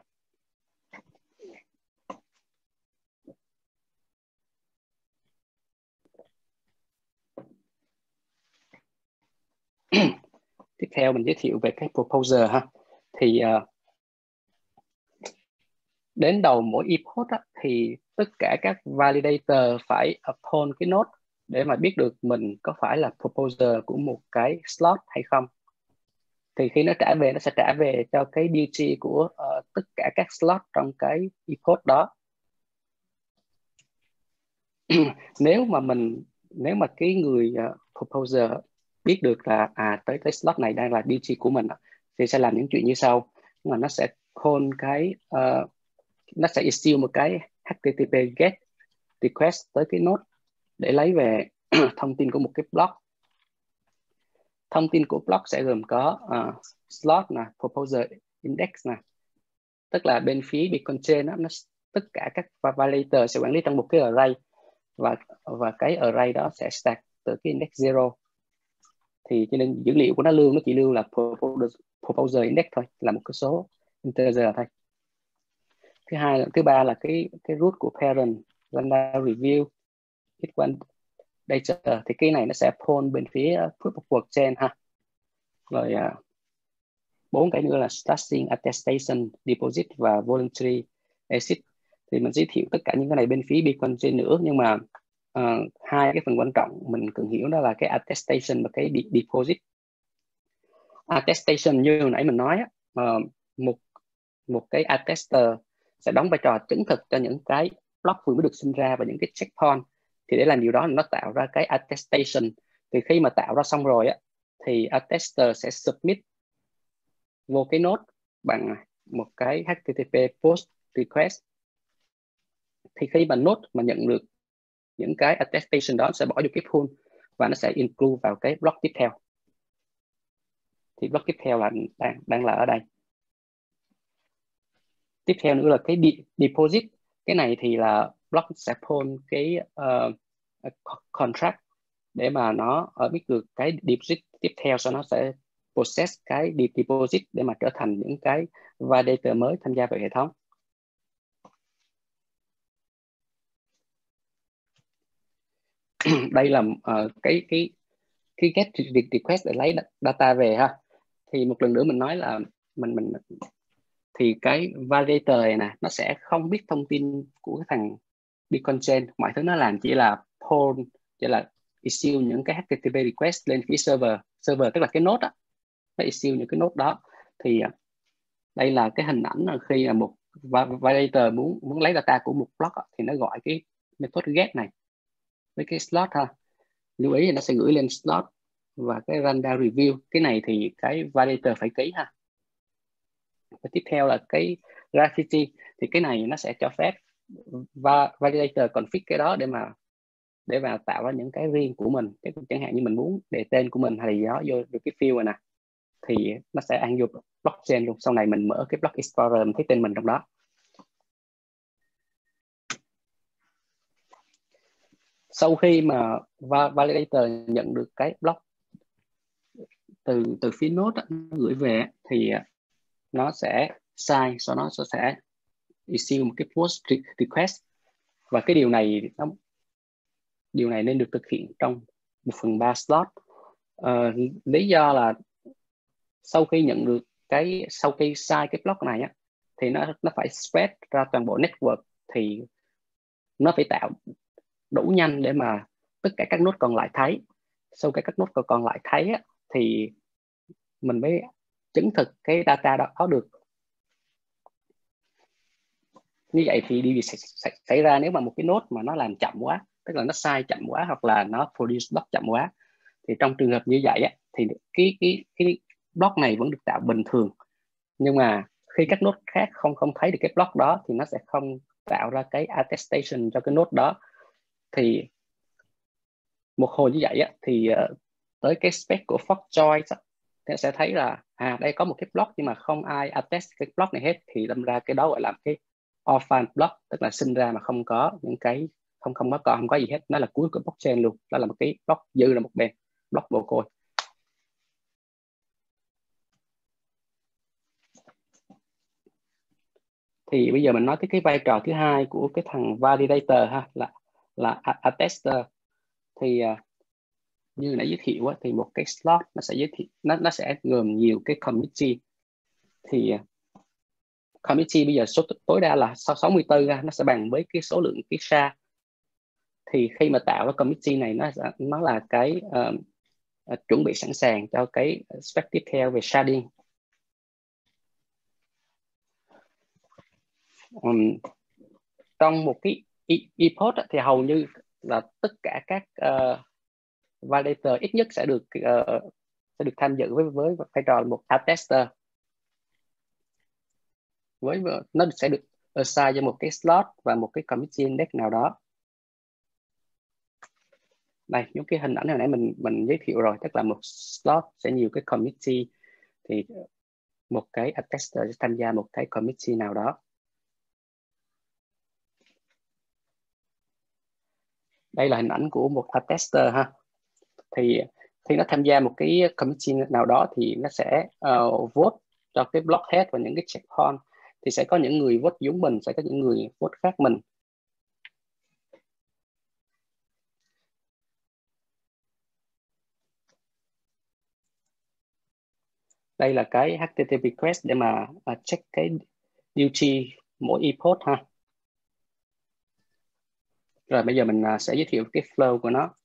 Tiếp theo mình giới thiệu về cái proposer ha. Thì uh, đến đầu mỗi epoch á, thì tất cả các validator phải upon cái node để mà biết được mình có phải là proposer của một cái slot hay không. Thì khi nó trả về, nó sẽ trả về cho cái duty của uh, tất cả các slot trong cái epoch đó. Nếu mà mình nếu mà cái người uh, proposer biết được là à tới tới slot này đang là duty của mình thì sẽ làm những chuyện như sau. Mà nó sẽ call cái uh, nó sẽ issue một cái hát tê tê pê get request tới cái node để lấy về thông tin của một cái block. Thông tin của block sẽ gồm có uh, slot nè, proposer index nè, tức là bên phía Beacon Chain đó, nó tất cả các validator sẽ quản lý trong một cái array, và và cái array đó sẽ stack từ cái index zero. Thì cho nên dữ liệu của nó lưu nó chỉ lưu là proposer, proposer index thôi, là một cái số integer thôi. Thứ hai là thứ ba là cái cái root của parent, rundown review, it one data, thì cái này nó sẽ pull bên phía proof of work chain ha. Rồi bốn uh, cái nữa là starting, attestation, deposit và voluntary exit. Thì mình giới thiệu tất cả những cái này bên phía Beacon Chain nữa, nhưng mà uh, hai cái phần quan trọng mình cần hiểu đó là cái attestation và cái de- deposit. Attestation như hồi nãy mình nói uh, một một cái attester sẽ đóng vai trò chứng thực cho những cái block vừa mới được sinh ra và những cái checkpoint. Thì để làm điều đó nó tạo ra cái attestation. Thì khi mà tạo ra xong rồi á, thì attester sẽ submit vô cái node bằng một cái hát tê tê pê post request. Thì khi mà node mà nhận được những cái attestation đó sẽ bỏ vô cái pool và nó sẽ include vào cái block tiếp theo. Thì block tiếp theo là đang đang là ở đây. Tiếp theo nữa là cái deposit. Cái này thì là block sẽ pull cái uh, contract để mà nó ở biết được cái deposit tiếp theo, sau nó sẽ process cái deposit để mà trở thành những cái validator mới tham gia vào hệ thống. Đây là uh, cái cái cái get request để lấy data về ha. Thì một lần nữa mình nói là mình mình thì cái validator này nè, nó sẽ không biết thông tin của cái thằng Bitcoin chain, mọi thứ nó làm chỉ là pull, chỉ là issue những cái hát tê tê pê request lên phía server. Server tức là cái node á, nó issue những cái node đó. Thì đây là cái hình ảnh là khi là một validator muốn muốn lấy data của một block á, thì nó gọi cái method get này với cái slot ha. Lưu ý là nó sẽ gửi lên slot và cái rundown review. Cái này thì cái validator phải ký ha. Và tiếp theo là cái graffiti, thì cái này nó sẽ cho phép và validator config cái đó để mà để mà tạo ra những cái riêng của mình. Cái chẳng hạn như mình muốn để tên của mình hay gì đó vô được cái field này nè, thì nó sẽ ăn vô blockchain luôn. Sau này mình mở cái block explorer mình thấy tên mình trong đó. Sau khi mà validator nhận được cái block từ từ phía node nó gửi về, thì nó sẽ sign, sau đó nó sẽ issue một cái post request. Và cái điều này nó điều này nên được thực hiện trong một phần ba slot. Uh, lý do là sau khi nhận được cái sau khi sign cái block này á, thì nó nó phải spread ra toàn bộ network, thì nó phải tạo đủ nhanh để mà tất cả các node còn lại thấy. Sau khi các node còn còn lại thấy á, thì mình mới chứng thực cái data đó được. Như vậy thì điều gì xảy, xảy ra nếu mà một cái node mà nó làm chậm quá, tức là nó sai chậm quá hoặc là nó produce block chậm quá, thì trong trường hợp như vậy á, thì cái cái cái block này vẫn được tạo bình thường, nhưng mà khi các node khác không không thấy được cái block đó thì nó sẽ không tạo ra cái attestation cho cái node đó. Thì một hồi như vậy á, thì uh, tới cái spec của fork choice thì sẽ thấy là à đây có một cái block nhưng mà không ai attest cái block này hết, thì đâm ra cái đó gọi là cái orphan block, tức là sinh ra mà không có những cái không không có còn không có gì hết, nó là cuối của blockchain luôn, đó là một cái block dư là một bên, block mồ côi. Thì bây giờ mình nói tới cái vai trò thứ hai của cái thằng validator ha, là là attester. Thì uh, như nãy giới thiệu á, thì một cái slot nó sẽ giới thiệu nó nó sẽ gồm nhiều cái committee. Thì uh, committee bây giờ số tối đa là sáu mươi tư ra, nó sẽ bằng với cái số lượng cái S A. Thì khi mà tạo cái committee này, nó nó là cái uh, uh, chuẩn bị sẵn sàng cho cái spec tiếp theo về sharding. Um, trong một cái epoch thì hầu như là tất cả các uh, validator ít nhất sẽ được uh, sẽ được tham dự với với vai trò một attester. Với nó sẽ được assign cho một cái slot và một cái committee index nào đó. Đây, những cái hình ảnh hồi nãy mình mình giới thiệu rồi, tức là một slot sẽ nhiều cái committee, thì một cái attester sẽ tham gia một cái committee nào đó. Đây là hình ảnh của một attester ha. Thì khi nó tham gia một cái committee nào đó thì nó sẽ uh, vote cho cái block head và những cái checkpoint. Thì sẽ có những người vote giống mình, sẽ có những người vote khác mình. Đây là cái hát tê tê pê request để mà uh, check cái duty mỗi epoch ha. Rồi bây giờ mình uh, sẽ giới thiệu cái flow của nó.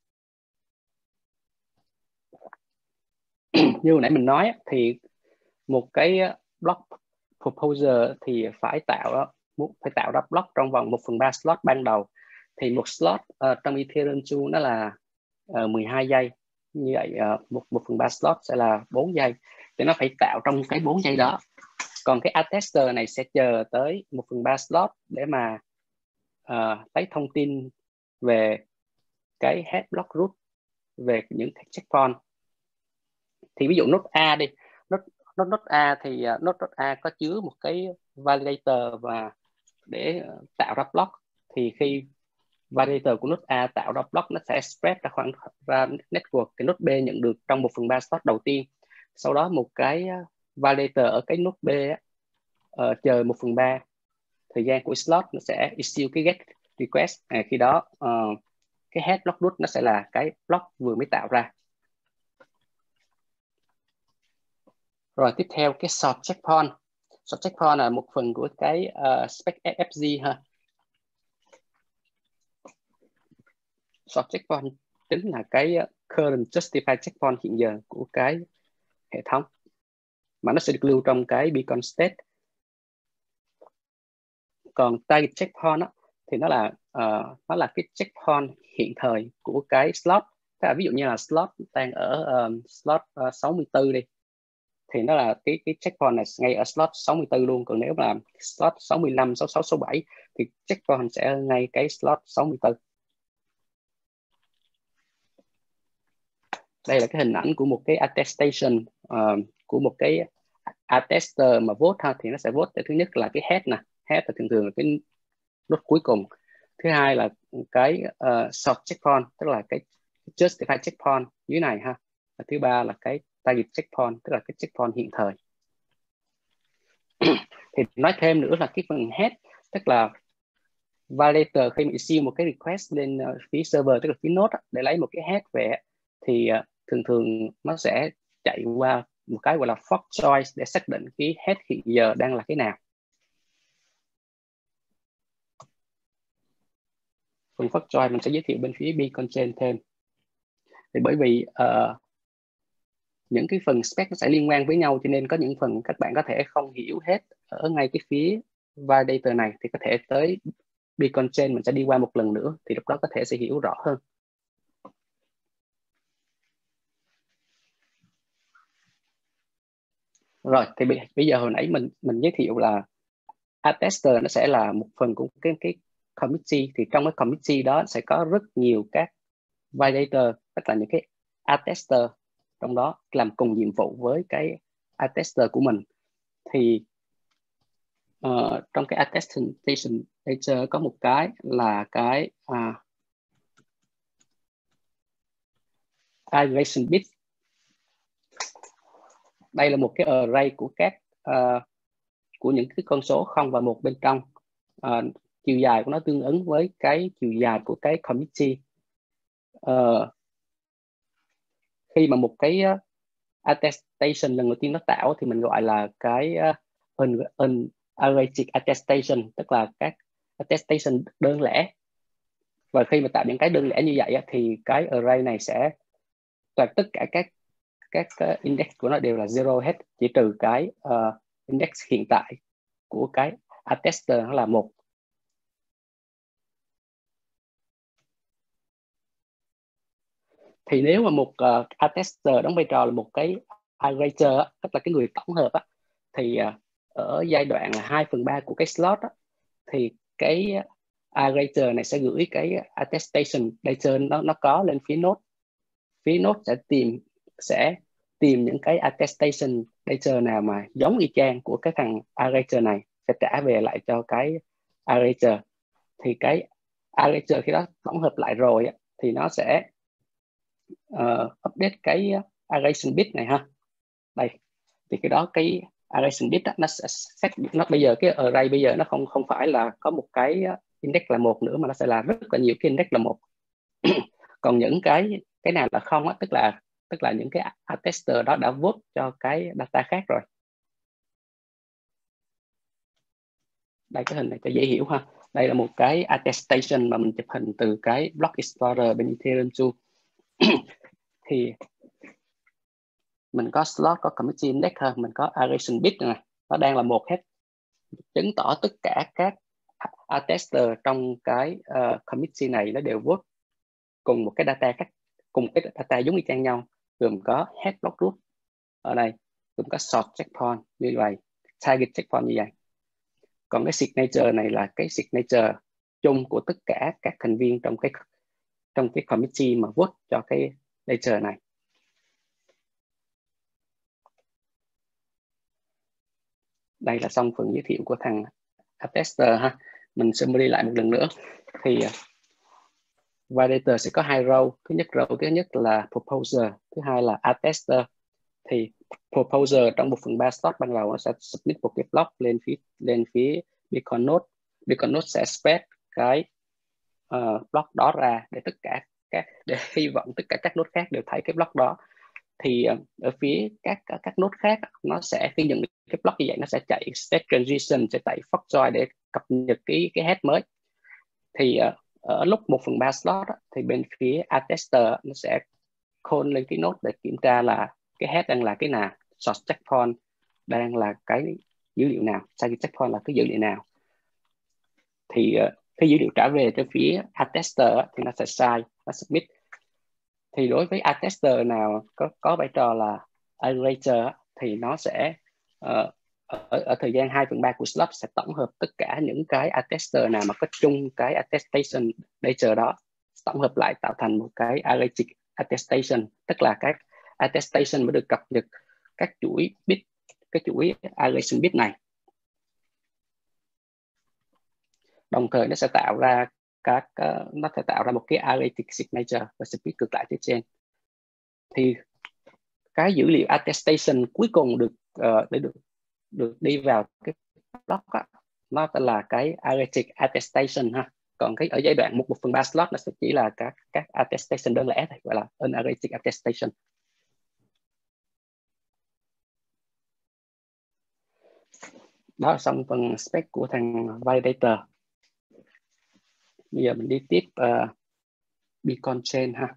Như hồi nãy mình nói thì một cái block proposer thì phải tạo phải tạo ra block trong vòng một phần ba slot ban đầu. Thì một slot uh, trong Ethereum two nó là uh, mười hai giây. Như vậy uh, một một phần ba slot sẽ là bốn giây. Thì nó phải tạo trong cái bốn giây đó. Còn cái attester này sẽ chờ tới một phần ba slot để mà uh, lấy thông tin về cái head block root, về những cái checkpoint. Thì ví dụ node A đi, node, node, node A thì uh, node, node A có chứa một cái validator và để uh, tạo ra block. Thì khi validator của node A tạo ra block nó sẽ spread ra khoảng ra network, cái node B nhận được trong một phần ba slot đầu tiên. Sau đó một cái validator ở cái node B uh, chờ một phần ba thời gian của slot, nó sẽ issue cái get request. À, khi đó uh, cái head block root nó sẽ là cái block vừa mới tạo ra. Rồi tiếp theo cái sort checkpoint. Sort checkpoint là một phần của cái uh, spec ép ép giê ha. Sort checkpoint chính là cái current justified checkpoint hiện giờ của cái hệ thống, mà nó sẽ được lưu trong cái beacon state. Còn target checkpoint đó, thì nó là uh, nó là cái checkpoint hiện thời của cái slot. Là ví dụ như là slot đang ở um, slot uh, sáu mươi tư đi, thì nó là cái cái checkpoint này ngay ở slot sáu mươi tư luôn. Còn nếu mà slot sáu mươi lăm, sáu mươi sáu, sáu mươi bảy thì checkpoint sẽ ngay cái slot sáu mươi tư. Đây là cái hình ảnh của một cái attestation uh, của một cái attester mà vote ha, thì nó sẽ vote. Thứ nhất là cái head nè, head là thường thường là cái nốt cuối cùng. Thứ hai là cái uh, sort checkpoint, tức là cái justified checkpoint dưới này ha. Và thứ ba là cái target checkpoint, tức là cái checkpoint hiện thời. Thì nói thêm nữa là cái phần head, tức là validator khi mà issue một cái request lên uh, phía server, tức là phía node để lấy một cái head về, thì uh, thường thường nó sẽ chạy qua một cái gọi là fork choice để xác định cái head hiện giờ đang là cái nào. Phần fork choice mình sẽ giới thiệu bên phía beacon chain thêm. Thì bởi vì uh, những cái phần spec nó sẽ liên quan với nhau, cho nên có những phần các bạn có thể không hiểu hết ở ngay cái phía validator này, thì có thể tới beacon chain mình sẽ đi qua một lần nữa, thì lúc đó có thể sẽ hiểu rõ hơn. Rồi thì bây giờ hồi nãy mình mình giới thiệu là attester nó sẽ là một phần của cái cái committee, thì trong cái committee đó sẽ có rất nhiều các validator, tức là những cái attester trong đó làm cùng nhiệm vụ với cái attester của mình. Thì uh, trong cái attestation ledger có một cái là cái uh, aggregation bit. Đây là một cái array của các uh, của những cái con số không và một bên trong. Uh, chiều dài của nó tương ứng với cái chiều dài của cái committee. Uh, khi mà một cái uh, attestation lần đầu tiên nó tạo thì mình gọi là cái uh, unarrayed attestation, tức là các attestation đơn lẻ. Và khi mà tạo những cái đơn lẻ như vậy thì cái array này sẽ toàn tất cả các các index của nó đều là zero hết, chỉ trừ cái uh, index hiện tại của cái attester nó là một. Thì nếu mà một uh, attester đóng vai trò là một cái aggregator, tức là cái người tổng hợp á, thì uh, ở giai đoạn là hai phần ba của cái slot á, thì cái aggregator này sẽ gửi cái attestation data nó nó có lên phía node. Phía node sẽ tìm sẽ tìm những cái attestation data nào mà giống y chang của cái thằng aggregator này, sẽ trả về lại cho cái aggregator. Thì cái aggregator khi đó tổng hợp lại rồi á, thì nó sẽ uh, update cái aggregation bit này ha. Đây thì cái đó cái aggregation bit đó, nó sẽ set nó bây giờ cái array bây giờ nó không không phải là có một cái index là một nữa, mà nó sẽ là rất là nhiều cái index là một. Còn những cái cái nào là không á, tức là tức là những cái attester đó đã vote cho cái data khác rồi. Đây cái hình này cho dễ hiểu ha. Đây là một cái attestation mà mình chụp hình từ cái Block Explorer bên Ethereum two. Thì mình có slot, có committee index ha, mình có aggregation bit này, nó đang là một hết, chứng tỏ tất cả các attester trong cái uh, committee này nó đều vote cùng một cái data khác, cùng cái data giống y chang nhau, gồm có head block root ở đây, gồm có sort checkpoint như vậy, target checkpoint như vậy. Còn cái signature này là cái signature chung của tất cả các thành viên trong cái trong cái committee mà vote cho cái ledger này. Đây là xong phần giới thiệu của thằng attester ha. Mình summary lại một lần nữa. Thì validator sẽ có hai role. Thứ nhất role thứ nhất là proposer, thứ hai là attester. Thì proposer trong một phần ba slot ban đầu nó sẽ submit một cái block lên phía lên phía Beacon node. Beacon node sẽ spread cái uh, block đó ra để tất cả các để hy vọng tất cả các node khác đều thấy cái block đó. Thì uh, ở phía các các node khác nó sẽ khi nhận cái block như vậy nó sẽ chạy state transition, sẽ chạy fork join để cập nhật cái cái head mới. Thì uh, ở lúc một phần ba slot đó, thì bên phía attester nó sẽ call lên cái node để kiểm tra là cái head đang là cái nào, source checkpoint đang là cái dữ liệu nào, target checkpoint là cái dữ liệu nào. Thì uh, cái dữ liệu trả về cho phía attester thì nó sẽ sai, nó submit. Thì đối với attester nào có có vai trò là aggregator thì nó sẽ uh, ở, ở thời gian hai phần ba của slot sẽ tổng hợp tất cả những cái attester nào mà có chung cái attestation data đó, tổng hợp lại tạo thành một cái aggregate attestation, tức là các attestation mới được cập nhật các chuỗi bit, cái chuỗi aggregation bit này. Đồng thời nó sẽ tạo ra các uh, nó sẽ tạo ra một cái aggregate signature và split ngược lại phía trên. Thì cái dữ liệu attestation cuối cùng được uh, để được được đi vào cái block á, nó là cái aggregate attestation ha. Còn cái ở giai đoạn một một phần ba slot nó sẽ chỉ là các các attestation đơn lẻ thôi, gọi là unaggregated attestation. Đó là xong phần spec của thằng validator. Bây giờ mình đi tiếp uh, Beacon chain ha.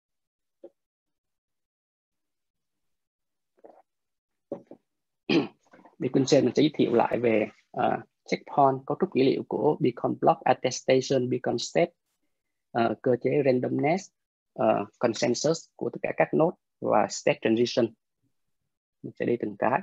Beacon chain mình sẽ giới thiệu lại về uh, checkpoint, cấu trúc dữ liệu của Beacon block, attestation, Beacon state, uh, cơ chế randomness, uh, consensus của tất cả các node và state transition. Mình sẽ đi từng cái.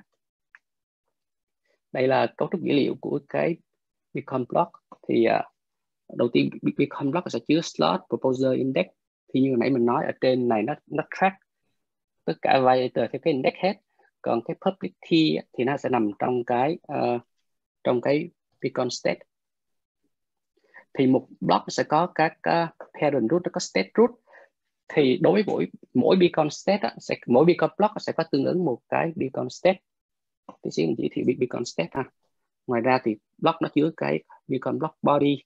Đây là cấu trúc dữ liệu của cái Beacon block. Thì uh, đầu tiên Beacon block sẽ chứa slot, proposer, index. Thì như nãy mình nói ở trên này nó nó track tất cả validator theo cái index hết. Còn cái public key thì nó sẽ nằm trong cái uh, trong cái Beacon state. Thì một block sẽ có các uh, parent root, nó có state root. Thì đối với mỗi mỗi Beacon state á, sẽ mỗi Beacon block sẽ có tương ứng một cái Beacon state. Tí xíu mình chỉ thị Beacon state ha. Ngoài ra thì block nó chứa cái Beacon block body.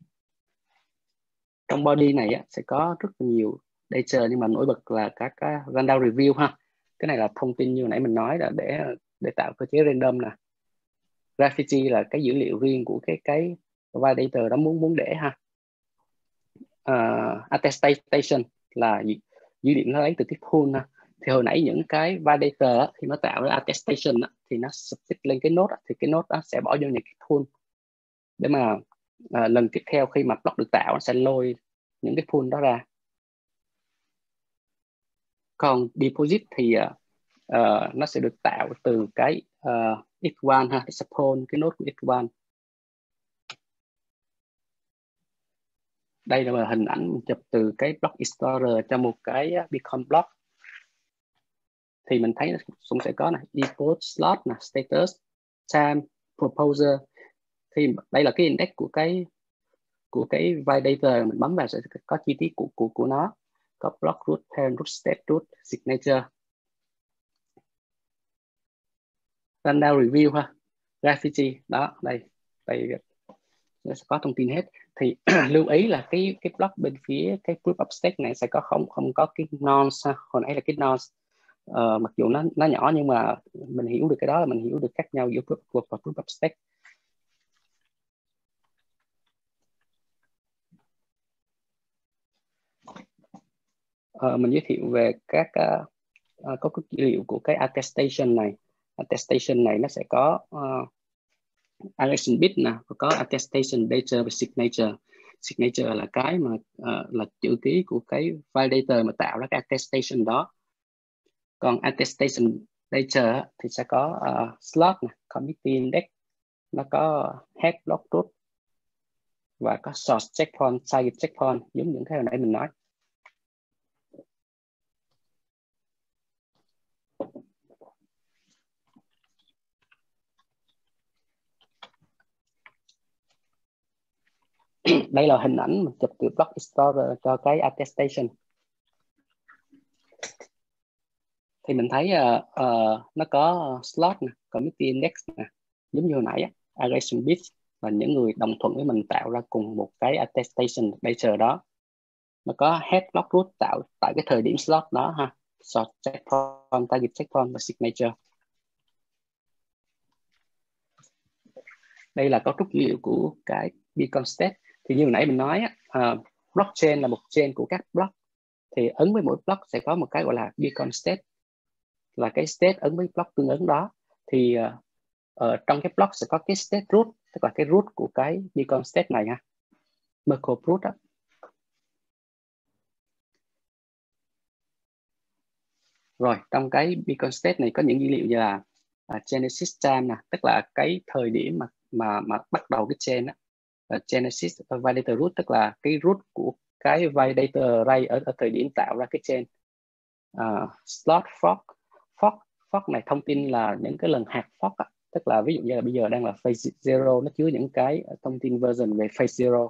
Trong body này á, sẽ có rất nhiều data, nhưng mà nổi bật là các uh, random review ha. Cái này là thông tin như nãy mình nói là để để tạo cơ chế random nè. Graffiti là cái dữ liệu riêng của cái cái validator đó muốn muốn để ha. Uh, attestation là dữ, dữ liệu nó lấy từ cái pool ha. Thì hồi nãy những cái validator thì nó tạo ra attestation thì nó submit lên cái node, thì cái node đó sẽ bỏ vô những cái pool để mà uh, lần tiếp theo khi mà block được tạo nó sẽ lôi những cái pool đó ra. Còn deposit thì uh, uh, nó sẽ được tạo từ cái uh, ích một ha, suppose cái node của ích một. Đây là hình ảnh chụp từ cái block explorer cho một cái Beacon block. Thì mình thấy cũng sẽ có này, depot slot nè, status, time, proposer. Thì đây là cái index của cái của cái validator, mình bấm vào sẽ có chi tiết của của của nó, có block root, parent root, state root, signature. Random review ha, graffiti đó, đây đây nó sẽ có thông tin hết. Thì lưu ý là cái cái block bên phía cái proof of stake này sẽ có không không có cái nonce ha. Hồi nãy là cái nonce, uh, mặc dù nó nó nhỏ nhưng mà mình hiểu được cái đó là mình hiểu được khác nhau giữa proof of work và proof of stake. Uh, mình giới thiệu về các uh, uh, cấu trúc dữ liệu của cái attestation này. Attestation này nó sẽ có uh, aggregation bit nè, có attestation data và signature. Signature là cái mà uh, là chữ ký của cái validator mà tạo ra cái attestation đó. Còn attestation data thì sẽ có uh, slot nè, committee index, nó có head block root và có source checkpoint, target checkpoint, giống những cái hồi nãy mình nói. Đây là hình ảnh mình chụp từ Block Explorer cho cái attestation. Thì mình thấy uh, uh, nó có slot nè, committee index nè, giống như hồi nãy á, aggregation bits và những người đồng thuận với mình tạo ra cùng một cái attestation data đó. Nó có head block root tạo tại cái thời điểm slot đó ha, source checkpoint, target checkpoint và signature. Đây là cấu trúc dữ liệu của cái beacon state. Thì như hồi nãy mình nói á, uh, blockchain là một chain của các block. Thì ấn với mỗi block sẽ có một cái gọi là beacon state, là cái state ấn với block tương ứng đó. Thì uh, ở trong cái block sẽ có cái state root, tức là cái root của cái beacon state này ha, Merkle root đó. Rồi trong cái beacon state này có những dữ liệu như là uh, genesis time nè, tức là cái thời điểm mà mà mà bắt đầu cái chain á. Uh, genesis uh, validator root, tức là cái root của cái validator array ở, ở thời điểm tạo ra cái chain. Uh, slot fork, fork fork này thông tin là những cái lần hạt fork á. Tức là ví dụ như là bây giờ đang là phase zero, nó chứa những cái thông tin version về phase zero.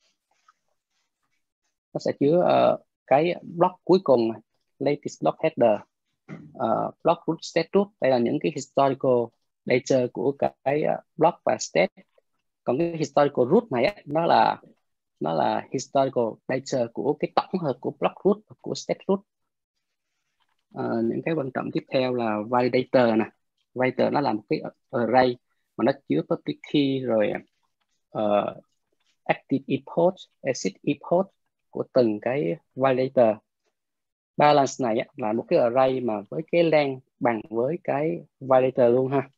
Nó sẽ chứa uh, cái block cuối cùng, latest block header, uh, block root, state root. Đây là những cái historical data của cái uh, block và state. Còn cái historical root này á, nó là nó là historical data của cái tổng hợp của block root và của state root. Uh, những cái quan trọng tiếp theo là validator nè. Validator nó là một cái array mà nó chứa public key, rồi uh, active epoch, exit epoch của từng cái validator. Balance này á, là một cái array mà với cái length bằng với cái validator luôn ha.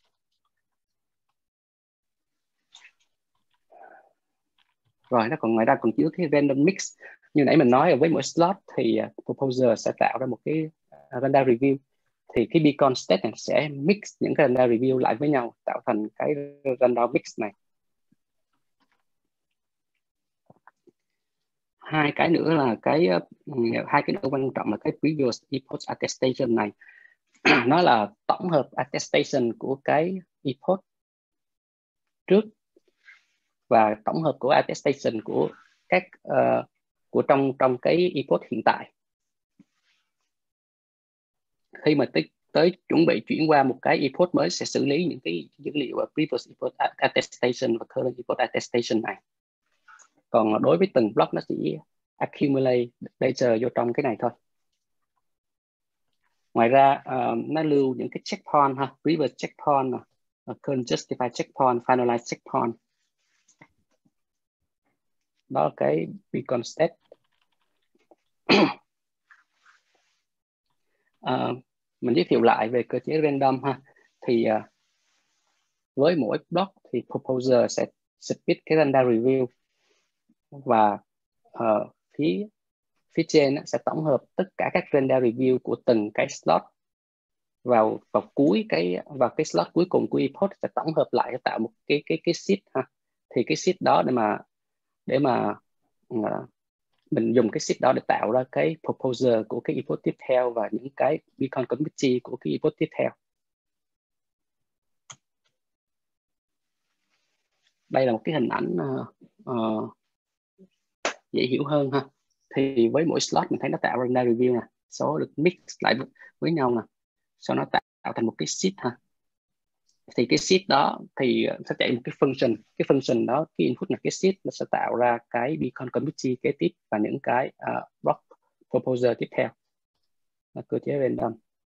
Rồi nó còn ngoài ra còn chứa cái random mix. Như nãy mình nói với mỗi slot thì uh, proposer sẽ tạo ra một cái uh, random review. Thì cái beacon state này sẽ mix những cái random review lại với nhau tạo thành cái random mix này. Hai cái nữa là cái uh, hai cái nữa quan trọng là cái previous epoch attestation này. Nó là tổng hợp attestation của cái epoch trước và tổng hợp của attestation của các uh, của trong trong cái epoch hiện tại. Khi mà tới tới chuẩn bị chuyển qua một cái epoch mới sẽ xử lý những cái dữ liệu ở previous epoch attestation và current epoch attestation này. Còn đối với từng block nó chỉ accumulate data vô trong cái này thôi. Ngoài ra uh, nó lưu những cái checkpoint ha, previous checkpoint, uh, current justified checkpoint, finalized checkpoint. Đó là cái beacon state. uh, mình giới thiệu lại về cơ chế random ha. Thì uh, với mỗi block thì proposer sẽ submit cái random review và uh, phía phía trên sẽ tổng hợp tất cả các random review của từng cái slot vào vào cuối cái vào cái slot cuối cùng của epoch, sẽ tổng hợp lại để tạo một cái cái cái sheet ha. Thì cái sheet đó để mà để mà uh, mình dùng cái sheet đó để tạo ra cái proposer của cái epoch tiếp theo và những cái beacon committee của cái epoch tiếp theo. Đây là một cái hình ảnh uh, uh, dễ hiểu hơn ha. Thì với mỗi slot mình thấy nó tạo ra random review nè, số được mix lại với nhau nè, sau nó tạo, tạo thành một cái sheet ha. Thì cái sheet đó thì sẽ chạy một cái function, cái function đó cái input là cái sheet, nó sẽ tạo ra cái beacon committee kế tiếp và những cái uh, block proposer tiếp theo, là cơ chế random.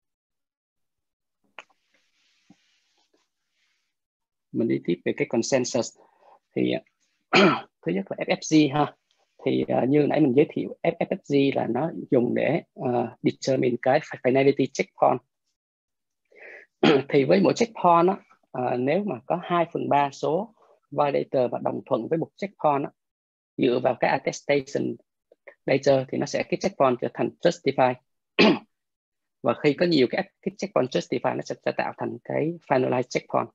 Mình đi tiếp về cái consensus. Thì thứ nhất là ép ép giê ha. Thì uh, như nãy mình giới thiệu, ép ép giê là nó dùng để uh, determine cái finality checkpoint. Thì với mỗi checkpoint á, uh, nếu mà có hai phần ba số validator và đồng thuận với một checkpoint á, dựa vào cái attestation data thì nó sẽ cái checkpoint trở thành justify. Và khi có nhiều cái, cái checkpoint justify nó sẽ, sẽ tạo thành cái finalized checkpoint.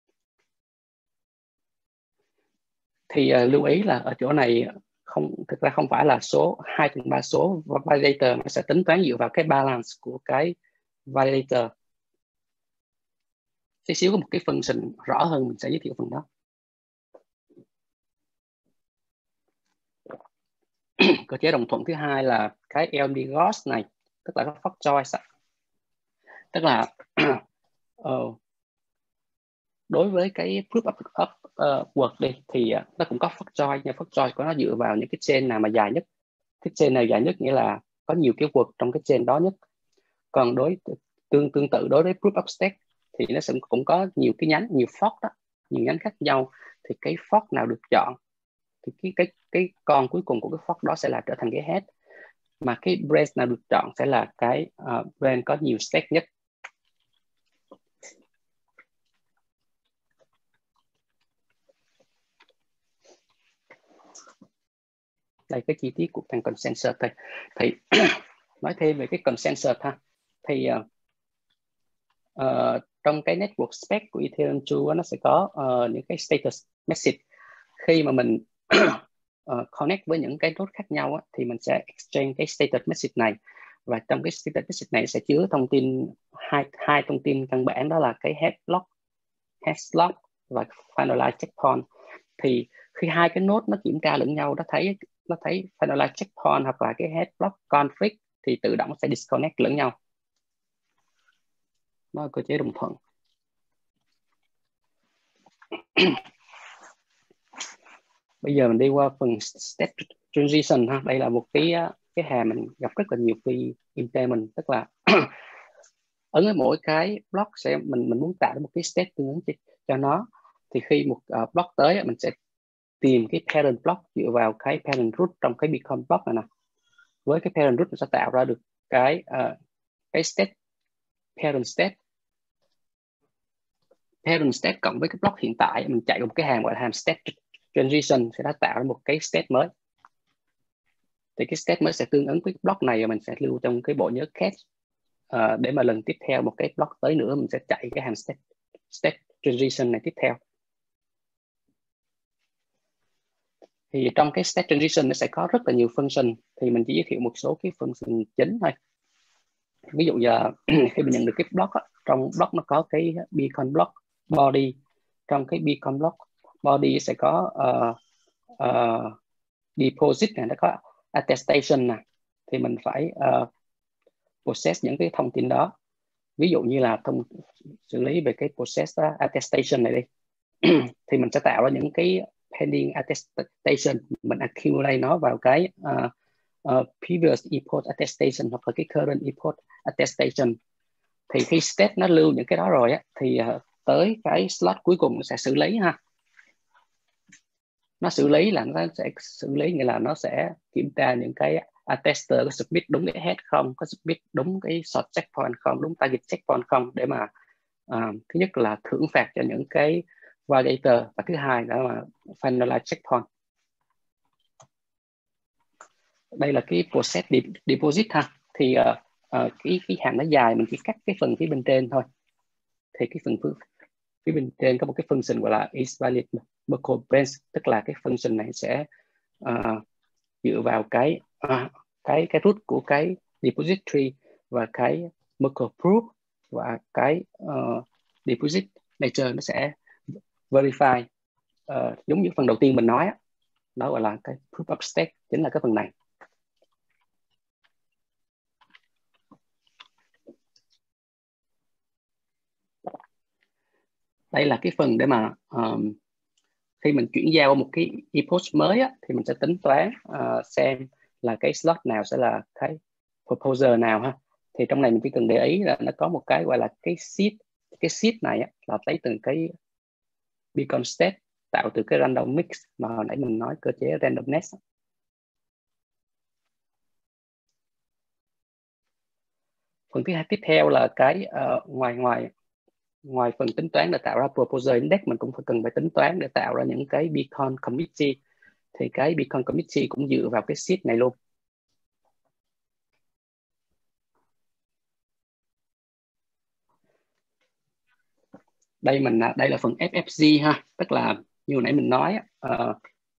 Thì uh, lưu ý là ở chỗ này không, thực ra không phải là số hai phần ba số validator, nó sẽ tính toán dựa vào cái balance của cái validator. Tí xíu có một cái function rõ hơn mình sẽ giới thiệu phần đó. cơ chế đồng thuận thứ hai là cái L M D Gauss này, tức là cái fork choice. Tức là uh, đối với cái proof of, of uh, work đi thì uh, nó cũng có fork choice, nhưng fork choice của nó dựa vào những cái chain nào mà dài nhất. Cái chain nào dài nhất nghĩa là có nhiều cái work trong cái chain đó nhất. Còn đối tương tương tự đối với proof of stake thì nó sẽ cũng có nhiều cái nhánh, nhiều fork đó, nhiều nhánh khác nhau. Thì cái fork nào được chọn thì cái cái cái con cuối cùng của cái fork đó sẽ là trở thành cái head, mà cái branch nào được chọn sẽ là cái uh, branch có nhiều stake nhất. Đây cái chi tiết của thằng consensus thôi. Thì nói thêm về cái consensus ha, thì uh, uh, trong cái network spec của Ethereum two nó sẽ có uh, những cái status message. Khi mà mình uh, connect với những cái node khác nhau á, thì mình sẽ exchange cái status message này, và trong cái status message này sẽ chứa thông tin hai hai thông tin căn bản, đó là cái head block, head slot và finalize checkpoint. Thì khi hai cái node nó kiểm tra lẫn nhau, nó thấy nó thấy finalize checkpoint hoặc là cái head block conflict thì tự động sẽ disconnect lẫn nhau. Đó là cơ chế đồng thuận. Bây giờ mình đi qua phần state transition ha. Đây là một cái cái hàm mình gặp rất là nhiều khi implement, tức là ấn với mỗi cái block sẽ mình mình muốn tạo ra một cái state tương ứng cho nó. Thì khi một uh, block tới mình sẽ tìm cái parent block dựa vào cái parent root trong cái beacon block này nè. Với cái parent root mình sẽ tạo ra được cái uh, cái state, parent state parent state cộng với cái block hiện tại, mình chạy một cái hàm gọi là hàm state transition sẽ đã tạo ra một cái state mới. Thì cái state mới sẽ tương ứng với cái block này, và mình sẽ lưu trong cái bộ nhớ cache uh, để mà lần tiếp theo một cái block tới nữa mình sẽ chạy cái hàm state, state transition này tiếp theo. Thì trong cái state transition nó sẽ có rất là nhiều function, thì mình chỉ giới thiệu một số cái function chính thôi. Ví dụ giờ khi mình nhận được cái block đó, trong block nó có cái beacon block body, trong cái beacon block body sẽ có uh, uh, deposit này, nó có attestation này, thì mình phải uh, process những cái thông tin đó. Ví dụ như là thông xử lý về cái process uh, attestation này đi thì mình sẽ tạo ra những cái pending attestation, mình accumulate nó vào cái uh, uh, previous epoch attestation hoặc là cái current epoch attestation. Thì khi state nó lưu những cái đó rồi á, thì uh, tới cái slot cuối cùng nó sẽ xử lý ha. Nó xử lý là nó sẽ xử lý nghĩa là nó sẽ kiểm tra những cái attester có submit đúng cái head không, có submit đúng cái sort checkpoint không, đúng target checkpoint không, để mà uh, thứ nhất là thưởng phạt cho những cái validator, và thứ hai là mà finalize checkpoint. Đây là cái process deposit ha. Thì uh, uh, cái cái hàm nó dài, mình chỉ cắt cái phần phía bên trên thôi. Thì cái phần phía bên trên có một cái function gọi là isValid Merkle branch, tức là cái function này sẽ uh, dựa vào cái uh, cái cái root của cái depository và cái Merkle proof, và cái uh, deposit nature nó sẽ verify uh, giống như phần đầu tiên mình nói đó, đó gọi là cái proof of stake, chính là cái phần này. Đây là cái phần để mà um, khi mình chuyển giao một cái epoch mới á, thì mình sẽ tính toán uh, xem là cái slot nào sẽ là cái proposer nào ha. Thì trong này mình chỉ cần để ý là nó có một cái gọi là cái seed. Cái seed này á, là lấy từ cái beacon state tạo từ cái random mix mà hồi nãy mình nói cơ chế randomness. Phần thứ hai tiếp theo là cái uh, ngoài ngoài ngoài phần tính toán để tạo ra proposer index, mình cũng phải cần phải tính toán để tạo ra những cái beacon committee. Thì cái beacon committee cũng dựa vào cái seed này luôn. Đây mình đây là phần ép ép giê ha, tức là như hồi nãy mình nói uh,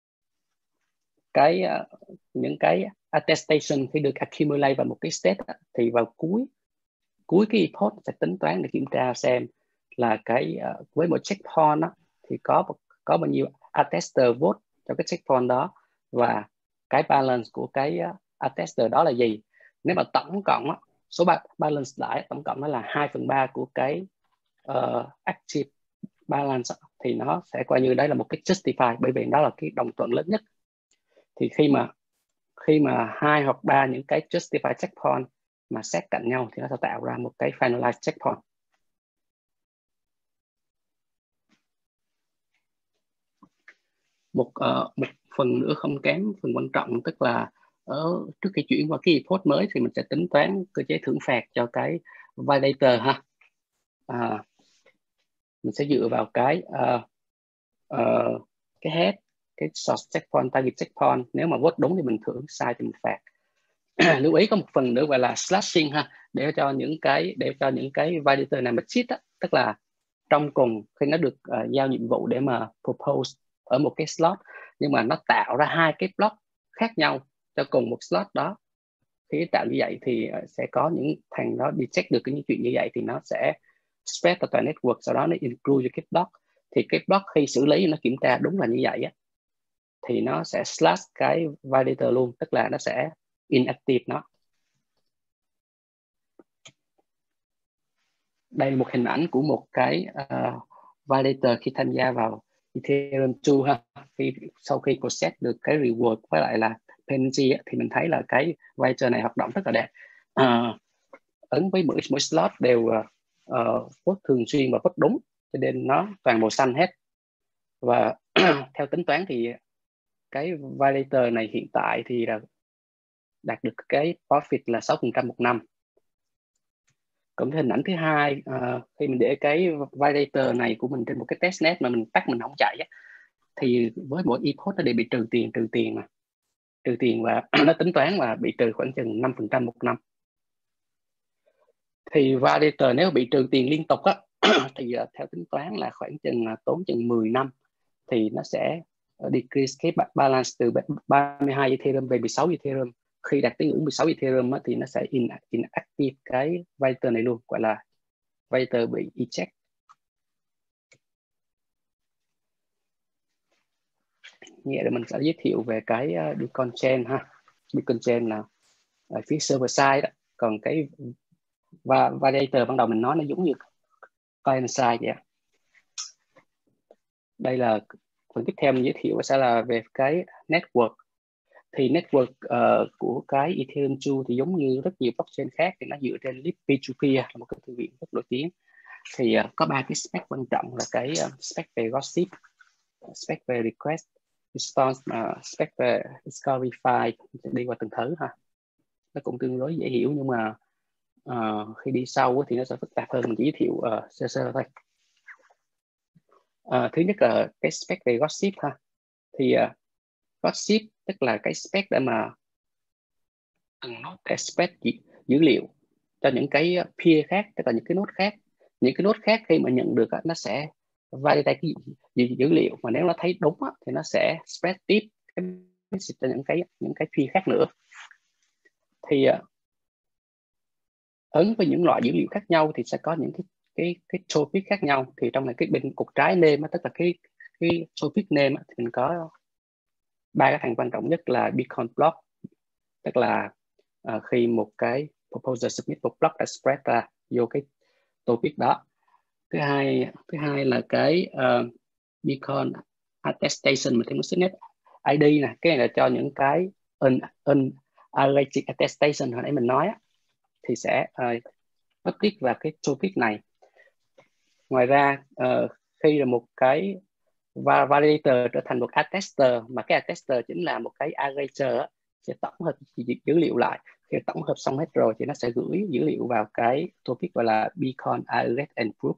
cái uh, những cái attestation khi được accumulate vào một cái state thì vào cuối cuối cái epoch sẽ tính toán để kiểm tra xem là cái uh, với một checkpoint đó, thì có có bao nhiêu attester vote cho cái checkpoint đó, và cái balance của cái uh, attester đó là gì. Nếu mà tổng cộng á, số ba, balance lại tổng cộng nó là hai phần ba của cái uh, active balance á, thì nó sẽ coi như đấy là một cái justify, bởi vì đó là cái đồng thuận lớn nhất. Thì khi mà khi mà hai hoặc ba những cái justify checkpoint mà sát cạnh nhau thì nó sẽ tạo ra một cái finalize checkpoint. Một uh, một phần nữa không kém phần quan trọng, tức là ở trước khi chuyển qua cái report mới thì mình sẽ tính toán cơ chế thưởng phạt cho cái validator ha. À, mình sẽ dựa vào cái uh, uh, cái head, cái source checkpoint, target checkpoint. Nếu mà vote đúng thì mình thưởng, sai thì mình phạt. Lưu ý có một phần nữa gọi là slashing ha, để cho những cái để cho những cái validator này mà cheat á, tức là trong cùng khi nó được uh, giao nhiệm vụ để mà propose ở một cái slot, nhưng mà nó tạo ra hai cái block khác nhau cho cùng một slot đó. Khi tạo như vậy thì uh, sẽ có những thằng đó detect được cái những chuyện như vậy thì nó sẽ spread ra toàn network, sau đó nó include cái block. Thì cái block khi xử lý nó kiểm tra đúng là như vậy á, thì nó sẽ slash cái validator luôn, tức là nó sẽ inactive nó. Đây là một hình ảnh của một cái uh, validator khi tham gia vào Ethereum hai ha. Khi, sau khi process được cái reward với lại là penalty thì mình thấy là cái validator này hoạt động rất là đẹp. Uh, ấn với mỗi, mỗi slot đều uh, vote thường xuyên và vote đúng, cho nên nó toàn màu xanh hết. Và theo tính toán thì cái validator này hiện tại thì là đạt được cái profit là sáu phần trăm một năm. Còn cái hình ảnh thứ hai, uh, khi mình để cái validator này của mình trên một cái testnet mà mình tắt mình không chạy á, thì với mỗi import nó đều bị trừ tiền trừ tiền mà trừ tiền và nó tính toán là bị trừ khoảng chừng năm phần trăm một năm. Thì validator nếu bị trừ tiền liên tục á thì uh, theo tính toán là khoảng chừng uh, tốn chừng mười năm thì nó sẽ uh, decrease cái balance từ ba mươi hai Ethereum về mười sáu Ethereum. Khi đạt tới ngưỡng mười sáu Ethereum á, thì nó sẽ in, inactive cái validator này luôn, gọi là validator bị eject. Nghĩa là mình sẽ giới thiệu về cái uh, Beacon Chain ha. Beacon Chain là ở phía server side đó, còn cái và validator ban đầu mình nói nó giống như client side vậy. Đây là phần tiếp theo mình giới thiệu sẽ là về cái network. Thì network uh, của cái Ethereum hai thì giống như rất nhiều blockchain khác thì nó dựa trên Lib peer to peer, là một cái thư viện rất nổi tiếng. Thì uh, có ba cái spec quan trọng là cái uh, spec về gossip, spec về request response, uh, spec về discovery file. Đi qua từng thứ ha, nó cũng tương đối dễ hiểu, nhưng mà uh, khi đi sâu thì nó sẽ phức tạp hơn, mình chỉ giới thiệu uh, sơ sơ thôi. Uh, thứ nhất là cái spec về gossip ha. Thì uh, gossip tức là cái spec để mà từng node expect dữ, dữ liệu cho những cái peer khác, tức là những cái node khác. Những cái node khác khi mà nhận được nó sẽ validate cái dữ, dữ liệu, mà nếu nó thấy đúng thì nó sẽ spread tiếp cái message cho những cái những cái peer khác nữa. Thì ấn với những loại dữ liệu khác nhau thì sẽ có những cái cái cái topic khác nhau. Thì trong này cái bên cục trái name, tức là cái cái topic name thì mình có ba cái thằng quan trọng nhất là beacon block, tức là uh, khi một cái proposal submit một block đã spread ra vô cái topic đó. Thứ hai thứ hai là cái uh, beacon attestation, mà thêm một subnet i đê nè, cái này là cho những cái un, un allergic attestation hồi nãy mình nói á, thì sẽ uh, public vào cái topic này. Ngoài ra uh, khi là một cái validator trở thành một attester, mà cái attester chính là một cái aggregator, sẽ tổng hợp dữ liệu lại. Khi tổng hợp xong hết rồi thì nó sẽ gửi dữ liệu vào cái topic gọi là beacon aggregate and proof.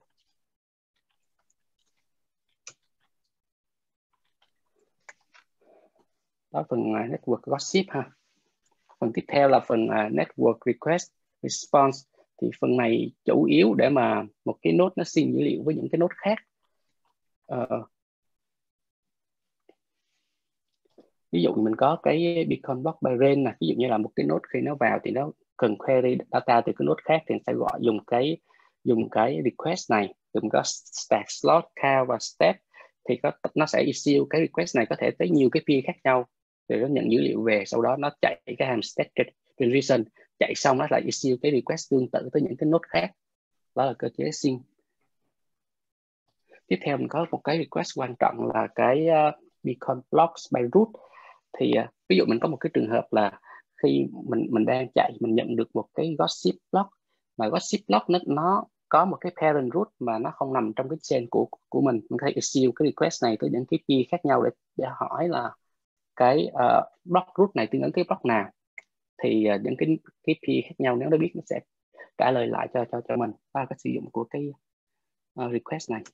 Đó phần network gossip ha. Phần tiếp theo là phần network request response. Thì phần này chủ yếu để mà một cái node nó xin dữ liệu với những cái node khác. Uh, ví dụ mình có cái beacon block by range nè, ví dụ như là một cái node khi nó vào thì nó cần query data từ cái node khác thì sẽ gọi dùng cái dùng cái request này, dùng có stack slot count và step, thì có, nó sẽ issue cái request này có thể tới nhiều cái peer khác nhau. thì nó nhận dữ liệu về, sau đó nó chạy cái hàm state transition, chạy xong nó lại issue cái request tương tự tới những cái node khác. Đó là cơ chế sync. Tiếp theo mình có một cái request quan trọng là cái uh, beacon blocks by root. Thì uh, ví dụ mình có một cái trường hợp là khi mình mình đang chạy, mình nhận được một cái gossip block, mà gossip block nó nó có một cái parent root mà nó không nằm trong cái chain của của mình. Mình có thể issue cái request này tới những cái peer khác nhau để để hỏi là cái uh, block root này tương ứng cái block nào. Thì uh, những cái cái peer khác nhau nếu nó biết nó sẽ trả lời lại cho cho cho mình. Đó là cái sử dụng của cái uh, request này.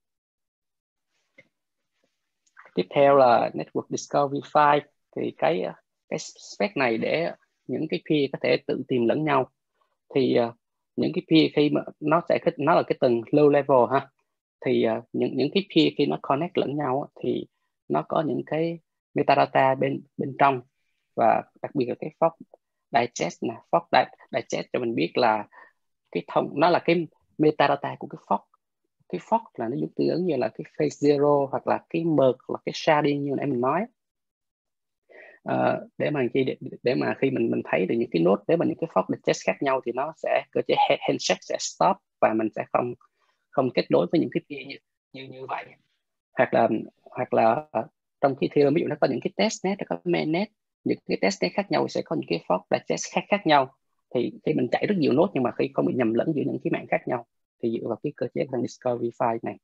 Tiếp theo là Network Discovery File. Thì cái cái spec này để những cái peer có thể tự tìm lẫn nhau. Thì uh, những cái peer khi mà nó sẽ nó là cái tầng low level ha. Thì uh, những những cái peer khi nó connect lẫn nhau thì nó có những cái metadata bên bên trong, và đặc biệt là cái fork digest nè, fork digest cho mình biết là cái thông nó là cái metadata của cái fork. Cái fork là nó tương ứng như là cái phase zero hoặc là cái merge hoặc là cái sharding như em mình nói. Uh, để mà khi để, để mà khi mình mình thấy được những cái node, nếu mà những cái fork digest khác nhau thì nó sẽ cơ chế handshake sẽ stop và mình sẽ không không kết nối với những cái kia như như như vậy. Hoặc là hoặc là uh, trong khi Ethereum ví dụ nó có những cái testnet, nó có mainnet, những cái testnet khác nhau sẽ có những cái fork digest khác khác nhau. Thì khi mình chạy rất nhiều node nhưng mà khi không bị nhầm lẫn giữa những cái mạng khác nhau thì dựa vào cái cơ chế thằng discovery file này.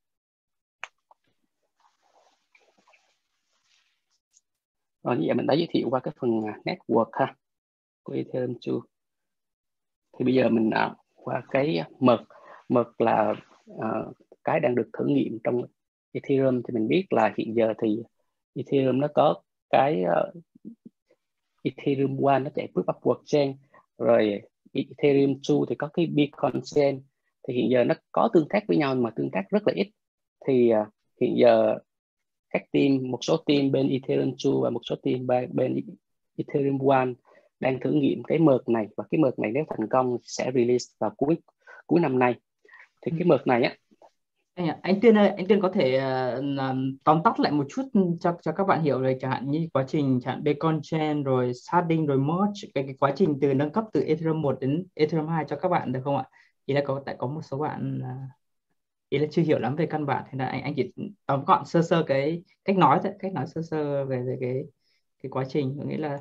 Rồi như vậy mình đã giới thiệu qua cái phần network ha của Ethereum two. Thì bây giờ mình uh, qua cái merge. Merge là uh, cái đang được thử nghiệm trong Ethereum. Thì mình biết là hiện giờ thì Ethereum nó có cái uh, Ethereum one nó chạy proof of work chain, rồi Ethereum two thì có cái Beacon chain. Thì hiện giờ nó có tương tác với nhau mà tương tác rất là ít. Thì uh, hiện giờ các team, một số team bên Ethereum two và một số team bên Ethereum one đang thử nghiệm cái merge này, và cái merge này nếu thành công sẽ release vào cuối cuối năm nay. Thì cái merge này á, anh, anh Tuyên ơi, anh Tuyên có thể uh, tóm tắt lại một chút cho cho các bạn hiểu về chẳng hạn như quá trình chẳng hạn Beacon chain rồi sharding rồi merge, cái, cái quá trình từ nâng cấp từ Ethereum một đến Ethereum hai cho các bạn được không ạ? Ý là có tại có một số bạn uh, ý là chưa hiểu lắm về căn bản, thì là anh anh chỉ tóm gọn sơ sơ cái cách nói thôi, cách nói sơ sơ về, về cái cái quá trình, có nghĩa là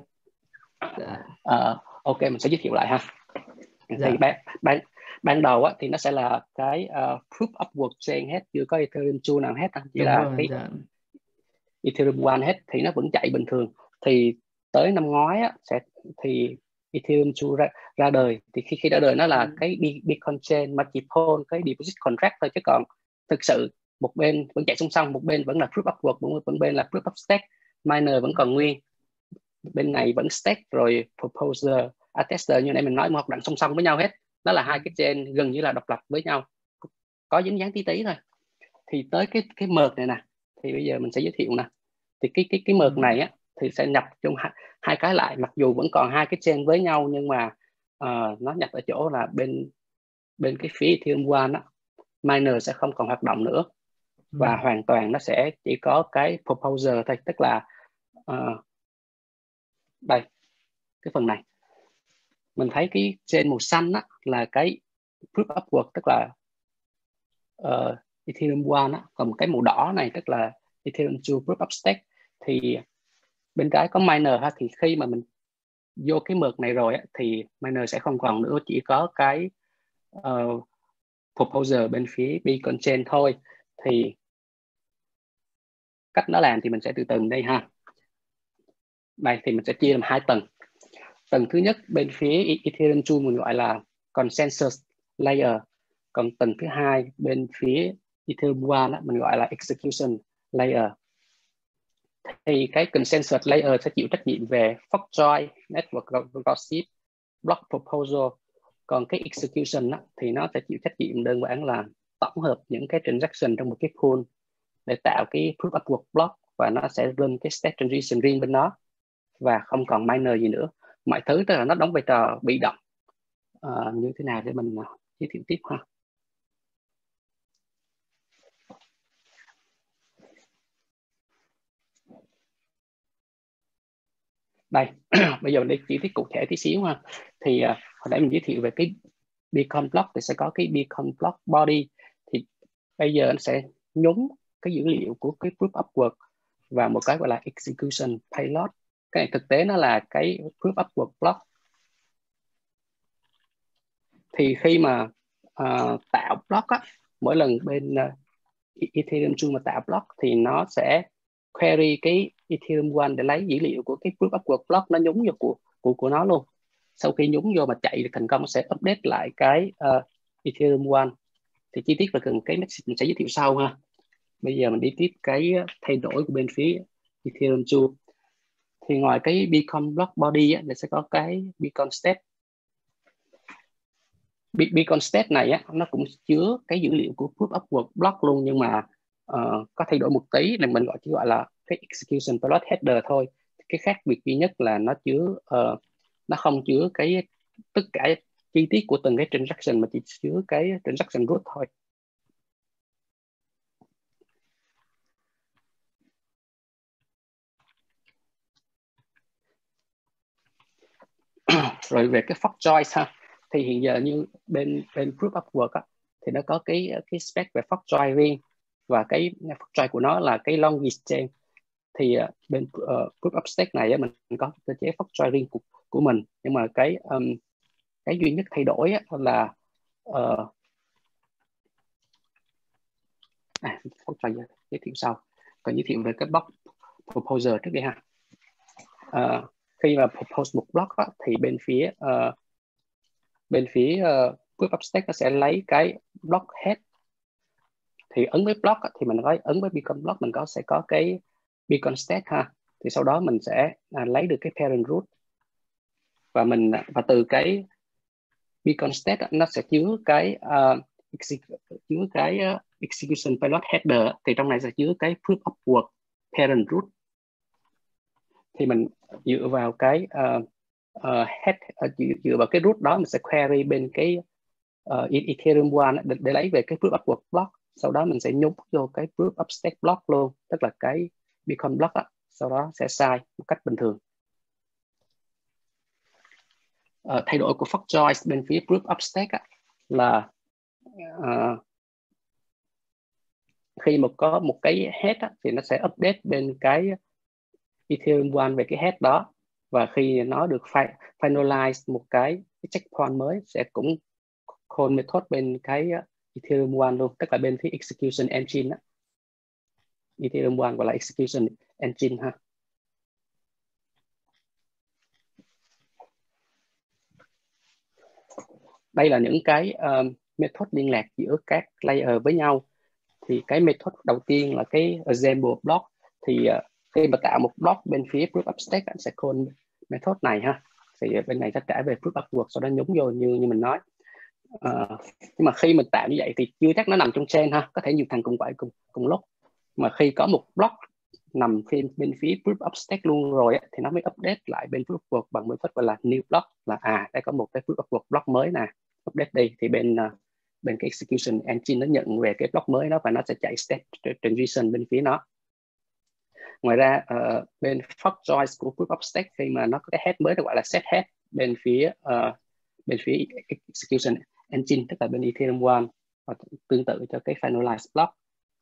dạ, uh, ok mình sẽ giới thiệu lại ha. dạ. Thì ban ban ban đầu á, thì nó sẽ là cái uh, proof of work chain hết, chưa có Ethereum two nào hết, chỉ Đúng là rồi, cái dạ. Ethereum one hết, thì nó vẫn chạy bình thường. Thì tới năm ngoái á, sẽ thì Ethereum two ra, ra đời. Thì khi khi ra đời nó là Ừ. cái Beacon chain mà chỉ hold cái deposit contract thôi, chứ còn thực sự một bên vẫn chạy song song, một bên vẫn là proof of work, một bên, bên là proof of stake, miner vẫn còn nguyên, bên này vẫn stake, rồi proposer, attester như nãy mình nói, một hoạt động song song với nhau hết. Nó là hai cái chain gần như là độc lập với nhau, có dính dáng tí tí thôi. Thì tới cái cái merge này nè, thì bây giờ mình sẽ giới thiệu nè. Thì cái cái cái merge Ừ. này á thì sẽ nhập chung hai, hai cái lại, mặc dù vẫn còn hai cái chain với nhau, nhưng mà uh, nó nhập ở chỗ là bên bên cái phía Ethereum one á, miner sẽ không còn hoạt động nữa, Ừ. và hoàn toàn nó sẽ chỉ có cái proposer thôi. Tức là uh, đây, cái phần này mình thấy cái chain màu xanh á là cái proof of work, tức là uh, Ethereum one á, còn một cái màu đỏ này tức là Ethereum two proof of stake. Thì bên trái có miner ha, thì khi mà mình vô cái merge này rồi á, thì miner sẽ không còn nữa, chỉ có cái uh, proposer bên phía Beacon chain thôi. Thì cách nó làm thì mình sẽ từ từ đây ha. Đây thì mình sẽ chia làm hai tầng. Tầng thứ nhất bên phía Ethereum two mình gọi là consensus layer, còn tầng thứ hai bên phía Ethereum one á, mình gọi là execution layer. Thì cái consensus layer sẽ chịu trách nhiệm về fork join, network gossip, block proposal. Còn cái execution á, thì nó sẽ chịu trách nhiệm đơn giản là tổng hợp những cái transaction trong một cái pool để tạo cái proof of work block, và nó sẽ run cái state transition riêng bên nó, và không còn miner gì nữa. Mọi thứ tức là nó đóng vai trò bị động. Uh, như thế nào để mình uh, giới thiệu tiếp ha. Đây bây giờ mình đi chi tiết cụ thể tí xíu ha. Thì uh, hồi nãy mình giới thiệu về cái beacon block thì sẽ có cái beacon block body. Thì bây giờ nó sẽ nhúng cái dữ liệu của cái proof of work và một cái gọi là execution payload. Cái này thực tế nó là cái proof of work block. Thì khi mà uh, tạo block á, mỗi lần bên uh, Ethereum two mà tạo block thì nó sẽ query cái Ethereum one để lấy dữ liệu của cái proof of work block, nó nhúng vô của của của nó luôn. Sau khi nhúng vô mà chạy được thành công, nó sẽ update lại cái uh, Ethereum one. Thì chi tiết về từng cái message mình sẽ giới thiệu sau ha. Bây giờ mình đi tiếp cái thay đổi của bên phía Ethereum two. Thì ngoài cái beacon block body á, thì sẽ có cái beacon state. Beacon state này á, nó cũng chứa cái dữ liệu của proof of work block luôn, nhưng mà uh, có thay đổi một tí, là mình gọi chỉ gọi là cái execution payload header thôi. Cái khác biệt duy nhất là nó chứa uh, nó không chứa cái tất cả chi tiết của từng cái transaction, mà chỉ chứa cái transaction root thôi. Rồi về cái fork choice ha, thì hiện giờ như bên bên proof of work á, thì nó có cái cái spec về fork choice riêng, và cái fork choice của nó là cái longest chain. Thì uh, bên uh, proof of stake này á, mình có cơ chế fork choice riêng của, của mình, nhưng mà cái um, cái duy nhất thay đổi á, là uh, à, fork choice giới thiệu sau, còn giới thiệu về cái block proposer trước đây ha. Uh, khi mà propose một block á, thì bên phía uh, bên phía uh, proof of stake nó sẽ lấy cái block head. Thì ấn với block á, thì mình có ấn với beacon block, mình có sẽ có cái beacon state ha. Thì sau đó mình sẽ à, lấy được cái parent root, và mình và từ cái beacon state nó sẽ chứa cái uh, chứa cái uh, execution payload header. Thì trong này sẽ chứa cái proof of work parent root. Thì mình dựa vào cái uh, uh, head uh, dựa, dựa vào cái root đó, mình sẽ query bên cái uh, Ethereum one để, để lấy về cái proof of work block. Sau đó mình sẽ nhúng vô cái proof of stake block luôn, tức là cái beacon block á, sau đó sẽ sai một cách bình thường. Uh, thay đổi của fork choice bên phía proof of stake á, là uh, khi mà có một cái head á, thì nó sẽ update bên cái Ethereum one về cái head đó, và khi nó được fi finalize một cái, cái checkpoint mới, sẽ cũng call method bên cái Ethereum one luôn, tức là bên phía execution engine á. Ethereum one gọi là execution engine ha. Đây là những cái um, method liên lạc giữa các layer với nhau. Thì cái method đầu tiên là cái assemble block. Thì uh, khi mà tạo một block bên phía proof of stake, anh sẽ call method này ha. Thì bên này sẽ trả về proof of work, sau đó nhúng vô như như mình nói. Uh, nhưng mà khi mình tạo như vậy thì chưa chắc nó nằm trong chain ha, có thể nhiều thằng cùng quậy cùng cùng lúc. Mà khi có một block nằm phía, bên phía proof of stake luôn rồi á, thì nó mới update lại bên proof of work bằng method gọi là new block, là à đây có một cái proof of work block mới nè, update đi. Thì bên uh, bên cái execution engine nó nhận về cái block mới đó, và nó sẽ chạy step transition bên phía nó. Ngoài ra uh, bên fork choice của proof of stake, khi mà nó có cái head mới nó gọi là set head bên phía uh, bên phía execution engine, tức là bên Ethereum one, và tương tự cho cái finalize block.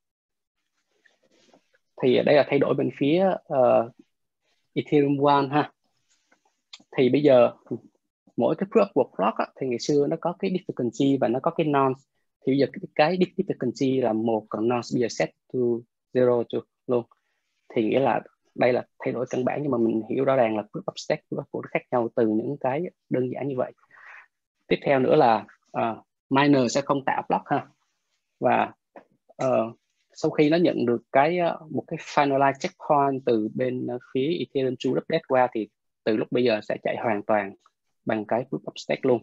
Thì đây là thay đổi bên phía uh, Ethereum one ha. Thì bây giờ mỗi cái proof of work block á, thì ngày xưa nó có cái difficulty và nó có cái nonce. Thì bây giờ cái, cái difficulty là một, còn nonce bây giờ set to zero luôn. Thì nghĩa là đây là thay đổi căn bản, nhưng mà mình hiểu rõ ràng là proof of stake, proof of work khác nhau từ những cái đơn giản như vậy. Tiếp theo nữa là uh, miner sẽ không tạo block ha. Và uh, sau khi nó nhận được cái uh, một cái finalize checkpoint từ bên uh, phía Ethereum two update qua, thì từ lúc bây giờ sẽ chạy hoàn toàn bằng cái proof of stake luôn.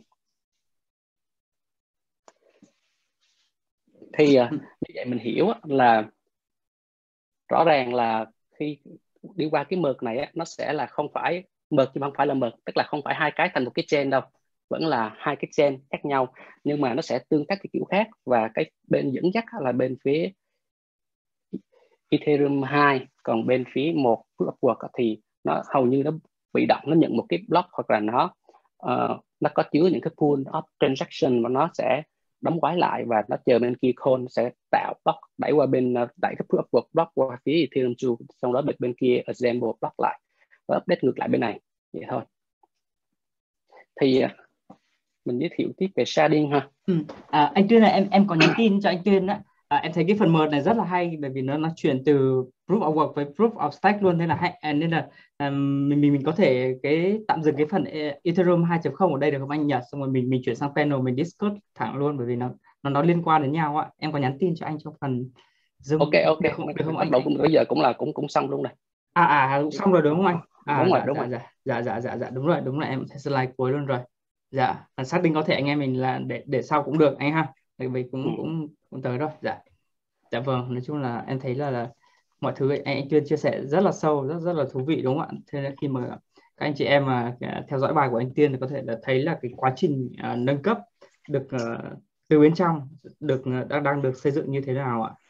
Thì uh, như vậy mình hiểu là rõ ràng là khi đi qua cái merge này á, nó sẽ là không phải merge, chứ không phải là merge, tức là không phải hai cái thành một cái chain đâu, vẫn là hai cái chain khác nhau, nhưng mà nó sẽ tương tác cái kiểu khác. Và cái bên dẫn dắt là bên phía Ethereum hai, còn bên phía một proof of work thì nó hầu như nó bị động nó nhận một cái block, hoặc là nó uh, nó có chứa những cái pool of transaction mà nó sẽ đóng gói lại và nó chờ bên kia call sẽ tạo block đẩy qua bên uh, đẩy cái proof of work block qua phía Ethereum two, xong đó bên bên kia assemble block lại và update ngược lại bên này, vậy thôi. Thì uh, mình giới thiệu tiếp về sharding ha. Ừ. À, anh Tuyên này, em em có nhắn tin cho anh Tuyên á. À, em thấy cái phần merge này rất là hay, bởi vì nó nó chuyển từ proof of work với proof of stake luôn, nên là hay, à, nên là um, mình mình mình có thể cái tạm dừng cái phần Ethereum hai chấm không ở đây được không anh nhỉ? Xong rồi mình mình chuyển sang panel, mình discuss thẳng luôn, bởi vì nó nó nó liên quan đến nhau ạ. Em có nhắn tin cho anh trong phần Zoom. Ok ok, Được không, được không bắt anh? đầu cũng bây giờ cũng là cũng cũng xong luôn này. À à xong rồi đúng không anh? À, đúng rồi dạ, đúng dạ, rồi. dạ dạ dạ dạ dạ đúng rồi đúng rồi, em thấy slide cuối luôn rồi. Dạ, phần xác định có thể anh em mình là để để sau cũng được anh ha, tại vì cũng Ừ. cũng cũng tới rồi. Dạ dạ vâng, nói chung là em thấy là, là mọi thứ anh, anh Tuyên chia sẻ rất là sâu, rất rất là thú vị đúng không ạ? Thế nên khi mà các anh chị em mà theo dõi bài của anh Tuyên thì có thể là thấy là cái quá trình uh, nâng cấp được uh, từ bên trong được uh, đang đang được xây dựng như thế nào ạ?